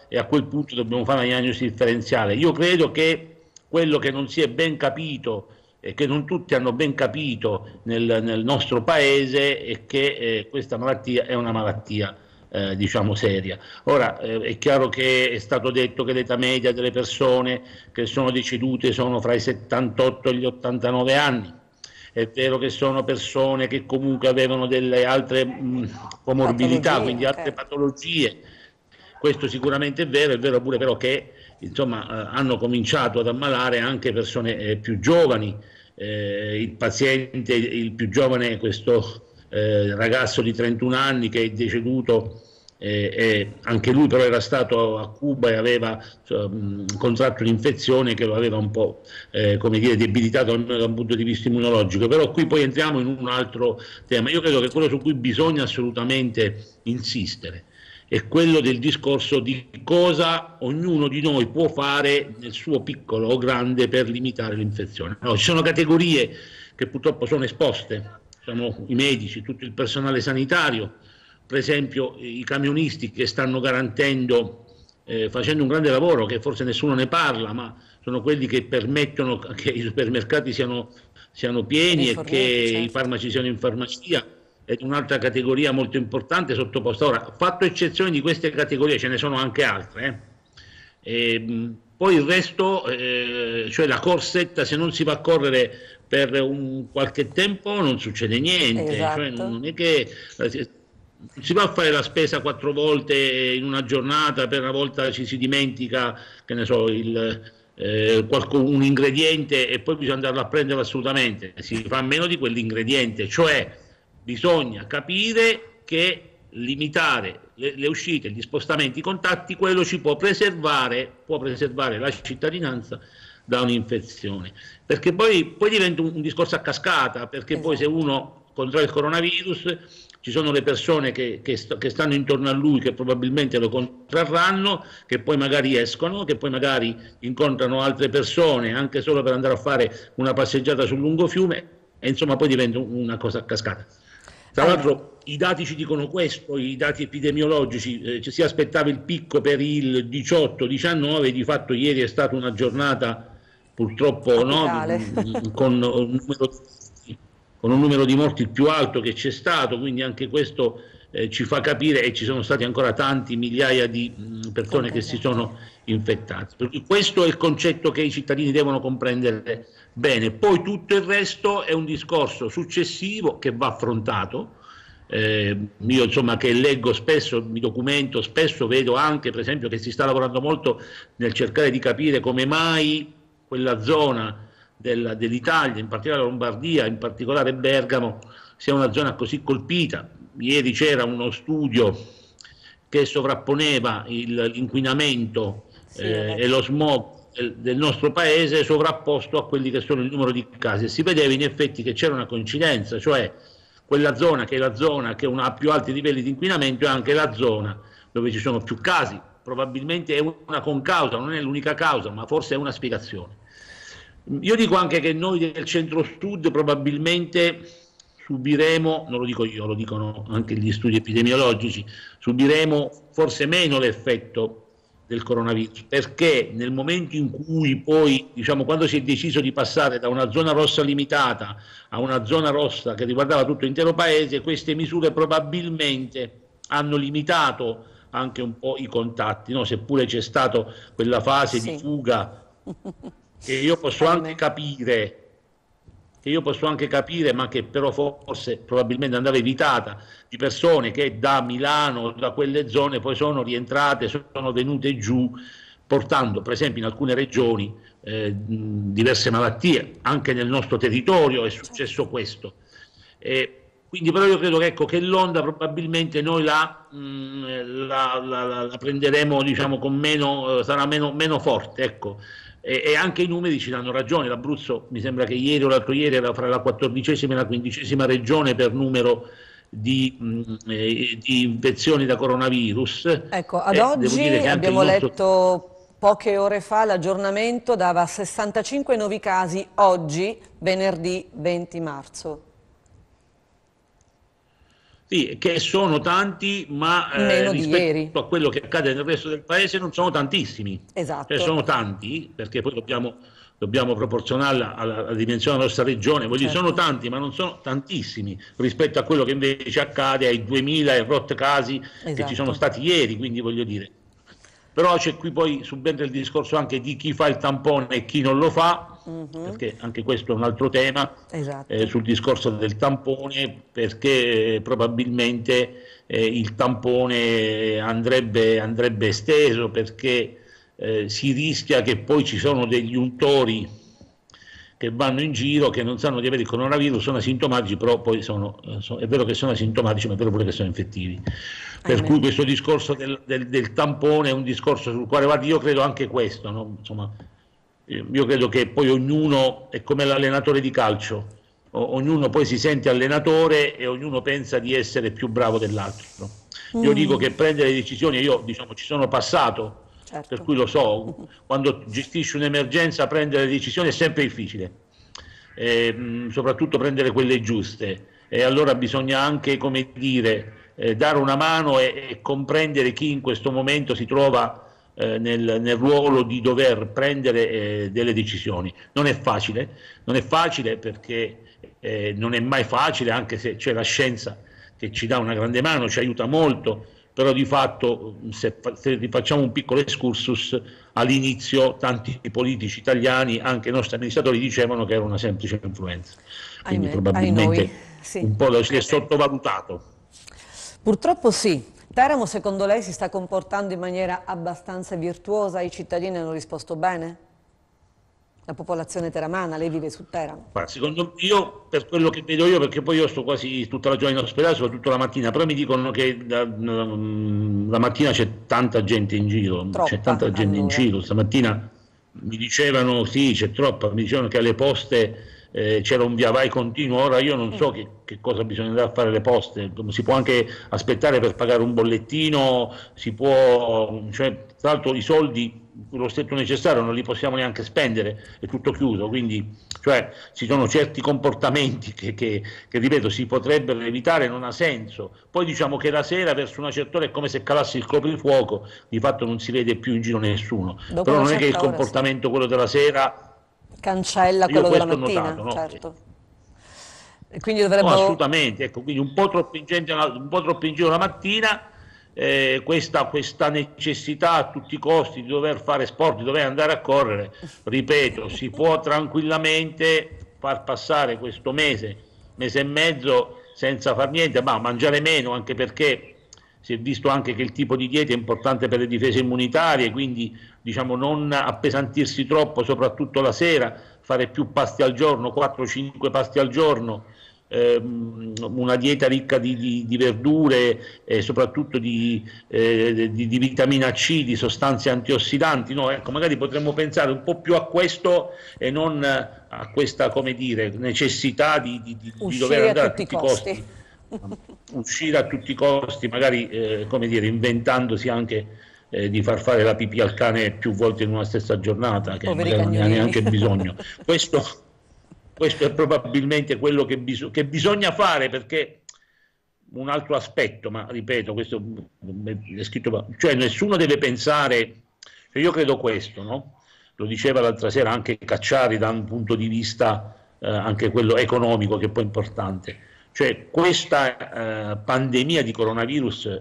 Speaker 10: e a quel punto dobbiamo fare una diagnosi differenziale. Io credo che quello che non si è ben capito e che non tutti hanno ben capito nel nostro paese è che questa malattia è una malattia diciamo seria. Ora è chiaro che è stato detto che l'età media delle persone che sono decedute sono fra i 78 e gli 89 anni. È vero che sono persone che comunque avevano delle altre comorbidità, quindi altre patologie. Questo sicuramente è vero pure però che insomma hanno cominciato ad ammalare anche persone più giovani. Il paziente, il più giovane, questo ragazzo di 31 anni che è deceduto, anche lui però era stato a Cuba e aveva contratto un'infezione che lo aveva un po' come dire, debilitato almeno da un punto di vista immunologico. Però qui poi entriamo in un altro tema. Io credo che quello su cui bisogna assolutamente insistere è quello del discorso di cosa ognuno di noi può fare nel suo piccolo o grande per limitare l'infezione. Allora, ci sono categorie che purtroppo sono esposte, sono i medici, tutto il personale sanitario, per esempio i camionisti che stanno garantendo, facendo un grande lavoro che forse nessuno ne parla, ma sono quelli che permettono che i supermercati siano pieni e che i farmaci siano in farmacia. È un'altra categoria molto importante sottoposta. Ora, fatto eccezione di queste categorie, ce ne sono anche altre. Poi il resto, cioè la corsetta, se non si va a correre per qualche tempo non succede niente.
Speaker 1: Esatto.
Speaker 10: Cioè, non è che si va a fare la spesa 4 volte in una giornata, per una volta ci si dimentica, che ne so, un ingrediente e poi bisogna andarlo a prendere assolutamente. Si fa meno di quell'ingrediente, cioè bisogna capire che limitare le uscite, gli spostamenti, i contatti, quello ci può preservare la cittadinanza da un'infezione, perché poi diventa un discorso a cascata, perché poi se uno contrae il coronavirus ci sono le persone che stanno intorno a lui che probabilmente lo contrarranno, che poi magari escono, che poi magari incontrano altre persone anche solo per andare a fare una passeggiata sul lungofiume, e insomma poi diventa una cosa a cascata. Tra l'altro i dati ci dicono questo, i dati epidemiologici, ci si aspettava il picco per il 18-19, di fatto ieri è stata una giornata purtroppo con un numero di morti il più alto che c'è stato, quindi anche questo ci fa capire, e ci sono stati ancora tanti migliaia di persone che si sono infettate. Questo è il concetto che i cittadini devono comprendere bene. Poi tutto il resto è un discorso successivo che va affrontato. Io insomma che leggo spesso, mi documento spesso, vedo anche per esempio che si sta lavorando molto nel cercare di capire come mai quella zona dell'Italia, in particolare Lombardia, in particolare Bergamo, sia una zona così colpita. Ieri c'era uno studio che sovrapponeva l'inquinamento e lo smog del nostro paese sovrapposto a quelli che sono il numero di casi, e si vedeva in effetti che c'era una coincidenza, cioè quella zona che è la zona che ha più alti livelli di inquinamento è anche la zona dove ci sono più casi. Probabilmente è una concausa, non è l'unica causa, ma forse è una spiegazione. Io dico anche che noi del centro-sud probabilmente subiremo, non lo dico io, lo dicono anche gli studi epidemiologici, subiremo forse meno l'effetto del coronavirus, perché nel momento in cui poi, diciamo, quando si è deciso di passare da una zona rossa limitata a una zona rossa che riguardava tutto l'intero paese, queste misure probabilmente hanno limitato anche un po' i contatti, no? Seppure c'è stata quella fase di fuga che io posso anche capire, ma che però forse probabilmente andava evitata, di persone che da Milano, da quelle zone, poi sono rientrate, sono venute giù, portando per esempio in alcune regioni diverse malattie. Anche nel nostro territorio è successo questo. Quindi però io credo che l'onda probabilmente noi la prenderemo, diciamo, con sarà meno forte, ecco. E anche i numeri ci danno ragione. L'Abruzzo mi sembra che ieri o l'altro ieri era fra la 14ª e la 15ª regione per numero di infezioni da coronavirus.
Speaker 1: Ecco, ad oggi abbiamo letto poche ore fa l'aggiornamento dava 65 nuovi casi oggi, venerdì 20 marzo.
Speaker 10: Sì, che sono tanti, ma
Speaker 1: meno di ieri.
Speaker 10: rispetto a quello che accade nel resto del paese non sono tantissimi.
Speaker 1: Esatto.
Speaker 10: Cioè sono tanti, perché poi dobbiamo proporzionarla alla dimensione della nostra regione. Voglio dire,
Speaker 1: Certo.
Speaker 10: sono tanti, ma non sono tantissimi rispetto a quello che invece accade ai 2000 e rotte casi che ci sono stati ieri, quindi voglio dire. Però c'è qui poi subentra il discorso anche di chi fa il tampone e chi non lo fa, perché anche questo è un altro tema, sul discorso del tampone, perché probabilmente il tampone andrebbe esteso, perché si rischia che poi ci sono degli untori che vanno in giro, che non sanno di avere il coronavirus, sono asintomatici, però poi è vero che sono asintomatici, ma è vero pure che sono infettivi. Per cui questo discorso del tampone è un discorso sul quale, guardi, io credo anche questo, no? Insomma, io credo che poi ognuno è come l'allenatore di calcio, ognuno poi si sente allenatore e ognuno pensa di essere più bravo dell'altro. Io dico che prendere decisioni, io diciamo ci sono passato, per cui lo so, quando gestisci un'emergenza prendere decisioni è sempre difficile, soprattutto prendere quelle giuste, e allora bisogna anche, come dire, dare una mano e comprendere chi in questo momento si trova nel ruolo di dover prendere delle decisioni. Non è facile perché non è mai facile, anche se c'è la scienza che ci dà una grande mano, ci aiuta molto, però di fatto, se rifacciamo un piccolo excursus, all'inizio tanti politici italiani, anche i nostri amministratori, dicevano che era una semplice influenza. Quindi probabilmente un po' si è sottovalutato.
Speaker 1: Purtroppo sì. Teramo, secondo lei, si sta comportando in maniera abbastanza virtuosa? I cittadini hanno risposto bene? La popolazione teramana, lei vive su Teramo.
Speaker 10: Secondo io, per quello che vedo io, perché poi io sto quasi tutta la giornata in ospedale, soprattutto la mattina, però mi dicono che la mattina c'è tanta gente in giro, c'è tanta gente in giro. Stamattina mi dicevano, sì, c'è troppa, mi dicevano che alle poste c'era un via vai continuo. Ora io non so che cosa bisogna andare a fare alle poste, si può anche aspettare per pagare un bollettino, si può, cioè, tra l'altro i soldi, lo stretto necessario, non li possiamo neanche spendere, è tutto chiuso, quindi cioè, ci sono certi comportamenti che ripeto, si potrebbero evitare, non ha senso. Poi diciamo che la sera verso una certa ora è come se calassi il coprifuoco, di fatto non si vede più in giro nessuno. Però non è che il comportamento, quello della sera,
Speaker 1: cancella quello della mattina,
Speaker 10: notato, no?
Speaker 1: certo. E quindi dovrebbero...
Speaker 10: No, assolutamente, ecco, quindi un po' troppo in giro la mattina, questa necessità a tutti i costi di dover fare sport, di dover andare a correre, ripeto, si può tranquillamente far passare questo mese e mezzo senza far niente, ma mangiare meno, anche perché si è visto anche che il tipo di dieta è importante per le difese immunitarie, quindi diciamo non appesantirsi troppo, soprattutto la sera, fare più pasti al giorno, 4-5 pasti al giorno, una dieta ricca di verdure e soprattutto di vitamina C, di sostanze antiossidanti, no? Ecco, magari potremmo pensare un po' più a questo e non a questa, come dire, necessità di dover andare a tutti i costi. Uscire a tutti i costi, magari come dire, inventandosi anche di far fare la pipì al cane più volte in una stessa giornata, che magari non ne ha neanche bisogno. Questo è probabilmente quello che bisogna fare, perché un altro aspetto, ma ripeto, questo è scritto, cioè nessuno deve pensare, cioè io credo questo, no? Lo diceva l'altra sera anche Cacciari, da un punto di vista anche quello economico, che è poi importante. Cioè questa pandemia di coronavirus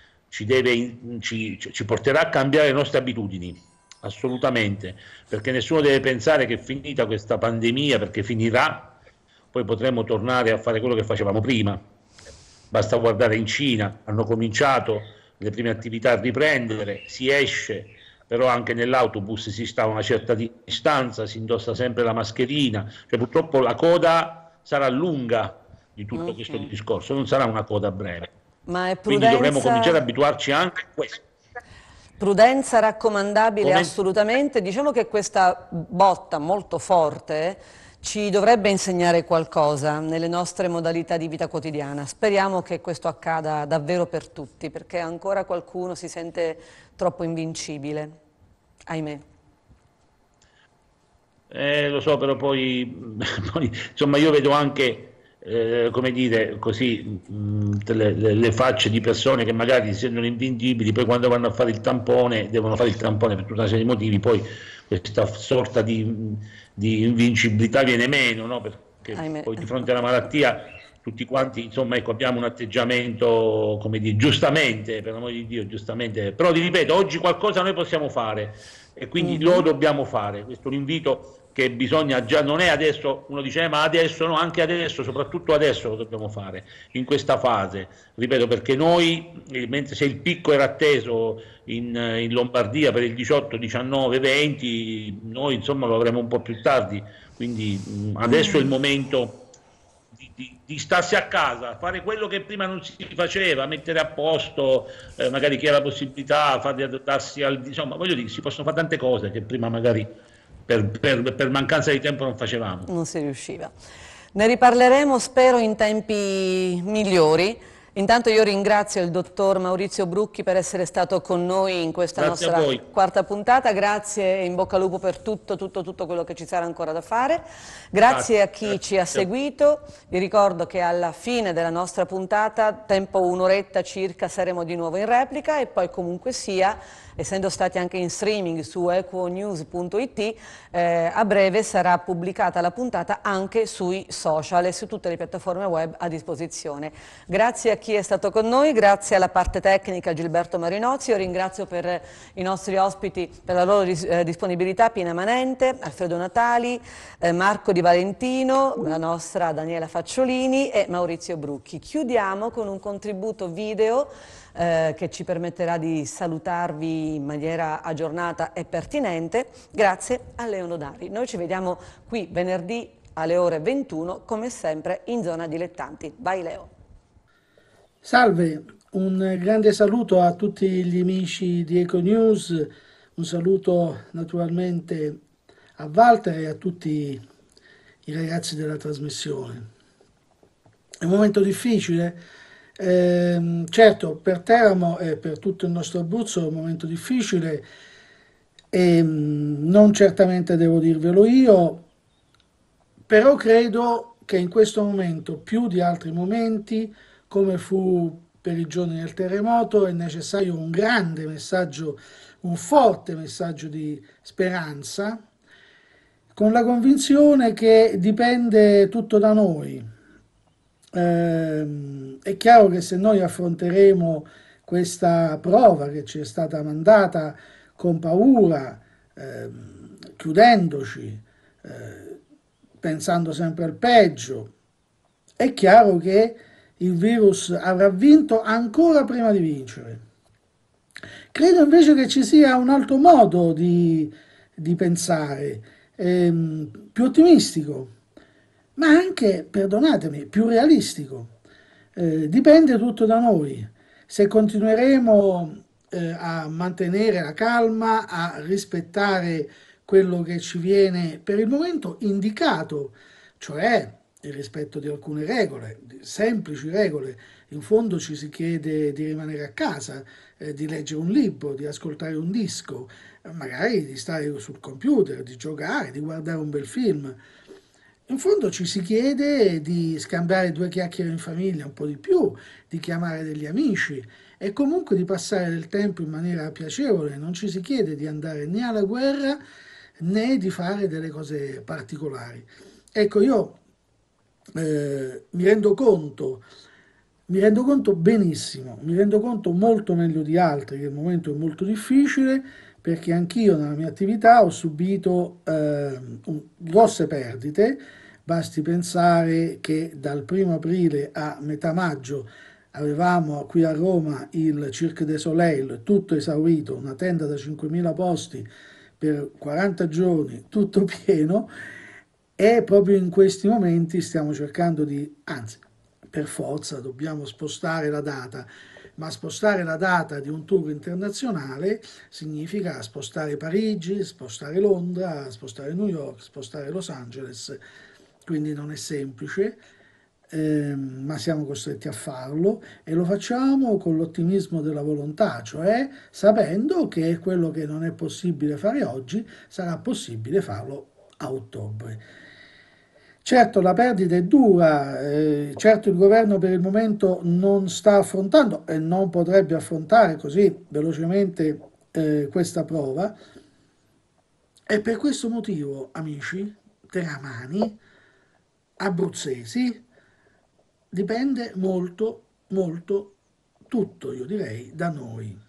Speaker 10: ci porterà a cambiare le nostre abitudini, assolutamente, perché nessuno deve pensare che finita questa pandemia, perché finirà, poi potremo tornare a fare quello che facevamo prima. Basta guardare in Cina, hanno cominciato le prime attività a riprendere, si esce, però anche nell'autobus si sta a una certa distanza, si indossa sempre la mascherina, cioè purtroppo la coda sarà lunga di tutto questo discorso, non sarà una coda breve.
Speaker 1: Ma è prudenza...
Speaker 10: Quindi dovremo cominciare a abituarci anche a questo.
Speaker 1: Prudenza raccomandabile assolutamente. Diciamo che questa botta molto forte ci dovrebbe insegnare qualcosa nelle nostre modalità di vita quotidiana. Speriamo che questo accada davvero per tutti, perché ancora qualcuno si sente troppo invincibile, ahimè.
Speaker 10: Lo so, però poi insomma io vedo anche come dire, così, le facce di persone che magari si sentono invincibili, poi quando vanno a fare il tampone, devono fare il tampone per tutta una serie di motivi, poi questa sorta di invincibilità viene meno, no? Perché poi di fronte alla malattia tutti quanti, insomma, ecco, abbiamo un atteggiamento, come dire, giustamente, per l'amore di Dio, giustamente, però ti ripeto, oggi qualcosa noi possiamo fare e quindi lo dobbiamo fare. Questo è un invito che bisogna già, non è adesso, uno dice ma adesso no, anche adesso, soprattutto adesso lo dobbiamo fare, in questa fase, ripeto, perché noi, mentre se il picco era atteso in Lombardia per il 18, 19, 20, noi insomma lo avremo un po' più tardi, quindi adesso è il momento di starsi a casa, fare quello che prima non si faceva, mettere a posto, magari chi ha la possibilità, darsi insomma, voglio dire, si possono fare tante cose che prima magari per mancanza di tempo non facevamo.
Speaker 1: Non si riusciva. Ne riparleremo, spero, in tempi migliori. Intanto io ringrazio il dottor Maurizio Brucchi per essere stato con noi in questa nostra quarta puntata. Grazie e in bocca al lupo per tutto quello che ci sarà ancora da fare. Grazie a chi ci ha seguito. Vi ricordo che alla fine della nostra puntata, tempo un'oretta circa, saremo di nuovo in replica e poi comunque sia, essendo stati anche in streaming su equonews.it, a breve sarà pubblicata la puntata anche sui social e su tutte le piattaforme web a disposizione. Grazie a chi è stato con noi, grazie alla parte tecnica Gilberto Marinozzi, io ringrazio per i nostri ospiti per la loro disponibilità Pina Manente, Alfredo Natali, Marco Di Valentino, la nostra Daniela Facciolini e Maurizio Brucchi. Chiudiamo con un contributo video che ci permetterà di salutarvi in maniera aggiornata e pertinente, grazie a Leo Nodari. Noi ci vediamo qui venerdì alle ore 21, come sempre in Zona Dilettanti. Vai Leo.
Speaker 11: Salve, un grande saluto a tutti gli amici di Econews, un saluto naturalmente a Walter e a tutti i ragazzi della trasmissione. È un momento difficile. Certo, per Teramo e per tutto il nostro Abruzzo è un momento difficile e non certamente devo dirvelo io, però credo che in questo momento, più di altri momenti, come fu per i giorni del terremoto, è necessario un grande messaggio, un forte messaggio di speranza, con la convinzione che dipende tutto da noi. È chiaro che se noi affronteremo questa prova che ci è stata mandata con paura, chiudendoci, pensando sempre al peggio, è chiaro che il virus avrà vinto ancora prima di vincere. Credo invece che ci sia un altro modo di pensare, più ottimistico, ma anche, perdonatemi, più realistico. Dipende tutto da noi. Se continueremo a mantenere la calma, a rispettare quello che ci viene per il momento indicato, cioè il rispetto di alcune regole, semplici regole. In fondo ci si chiede di rimanere a casa, di leggere un libro, di ascoltare un disco, magari di stare sul computer, di giocare, di guardare un bel film. In fondo ci si chiede di scambiare due chiacchiere in famiglia, un po' di più, di chiamare degli amici e comunque di passare del tempo in maniera piacevole. Non ci si chiede di andare né alla guerra né di fare delle cose particolari. Ecco, io mi rendo conto benissimo, mi rendo conto molto meglio di altri che il momento è molto difficile, perché anch'io nella mia attività ho subito grosse perdite. Basti pensare che dal 1° aprile a metà maggio avevamo qui a Roma il Cirque du Soleil tutto esaurito, una tenda da 5.000 posti per 40 giorni, tutto pieno, e proprio in questi momenti stiamo cercando anzi, per forza dobbiamo spostare la data, ma spostare la data di un tour internazionale significa spostare Parigi, spostare Londra, spostare New York, spostare Los Angeles, quindi non è semplice, ma siamo costretti a farlo e lo facciamo con l'ottimismo della volontà, cioè sapendo che quello che non è possibile fare oggi sarà possibile farlo a ottobre. Certo, la perdita è dura, certo il governo per il momento non sta affrontando e non potrebbe affrontare così velocemente questa prova, e per questo motivo, amici teramani, abruzzesi, dipende molto, molto, tutto, io direi, da noi.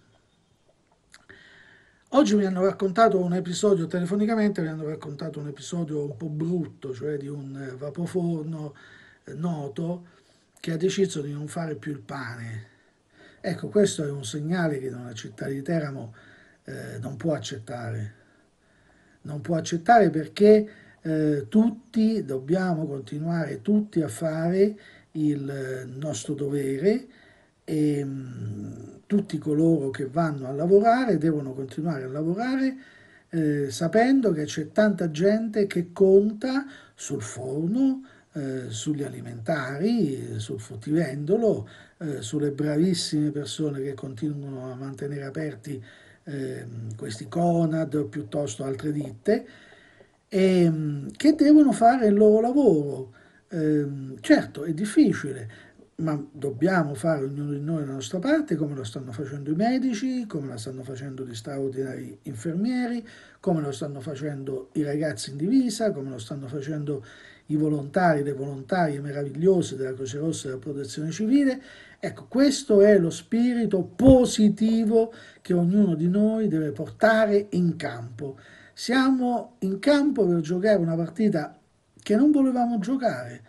Speaker 11: Oggi mi hanno raccontato un episodio, telefonicamente mi hanno raccontato un episodio un po' brutto, cioè di un vapoforno noto che ha deciso di non fare più il pane. Ecco, questo è un segnale che una città di Teramo non può accettare. Non può accettare perché tutti dobbiamo continuare tutti a fare il nostro dovere e tutti coloro che vanno a lavorare devono continuare a lavorare sapendo che c'è tanta gente che conta sul forno, sugli alimentari, sul fruttivendolo, sulle bravissime persone che continuano a mantenere aperti questi Conad piuttosto altre ditte, e che devono fare il loro lavoro. Certo, è difficile, ma dobbiamo fare ognuno di noi la nostra parte, come lo stanno facendo i medici, come la stanno facendo gli straordinari infermieri, come lo stanno facendo i ragazzi in divisa, come lo stanno facendo i volontari, le volontarie meravigliose della Croce Rossa e della Protezione Civile. Ecco, questo è lo spirito positivo che ognuno di noi deve portare in campo. Siamo in campo per giocare una partita che non volevamo giocare,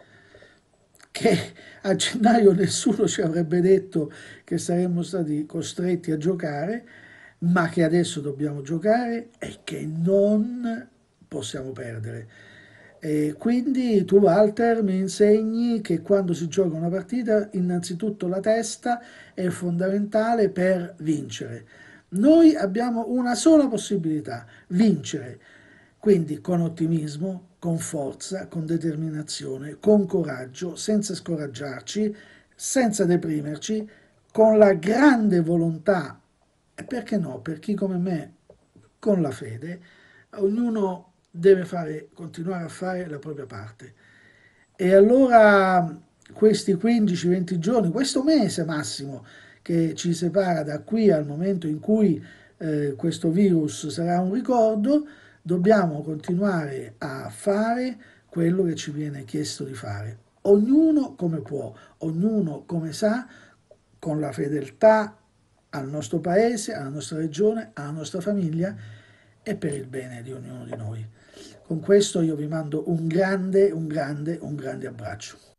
Speaker 11: che a gennaio nessuno ci avrebbe detto che saremmo stati costretti a giocare, ma che adesso dobbiamo giocare e che non possiamo perdere. E quindi tu, Walter, mi insegni che quando si gioca una partita innanzitutto la testa è fondamentale per vincere. Noi abbiamo una sola possibilità: vincere. Quindi con ottimismo, con forza, con determinazione, con coraggio, senza scoraggiarci, senza deprimerci, con la grande volontà, e perché no, per chi come me, con la fede. Ognuno deve continuare a fare la propria parte. E allora questi 15-20 giorni, questo mese massimo che ci separa da qui al momento in cui questo virus sarà un ricordo, dobbiamo continuare a fare quello che ci viene chiesto di fare. Ognuno come può, ognuno come sa, con la fedeltà al nostro paese, alla nostra regione, alla nostra famiglia e per il bene di ognuno di noi. Con questo io vi mando un grande abbraccio.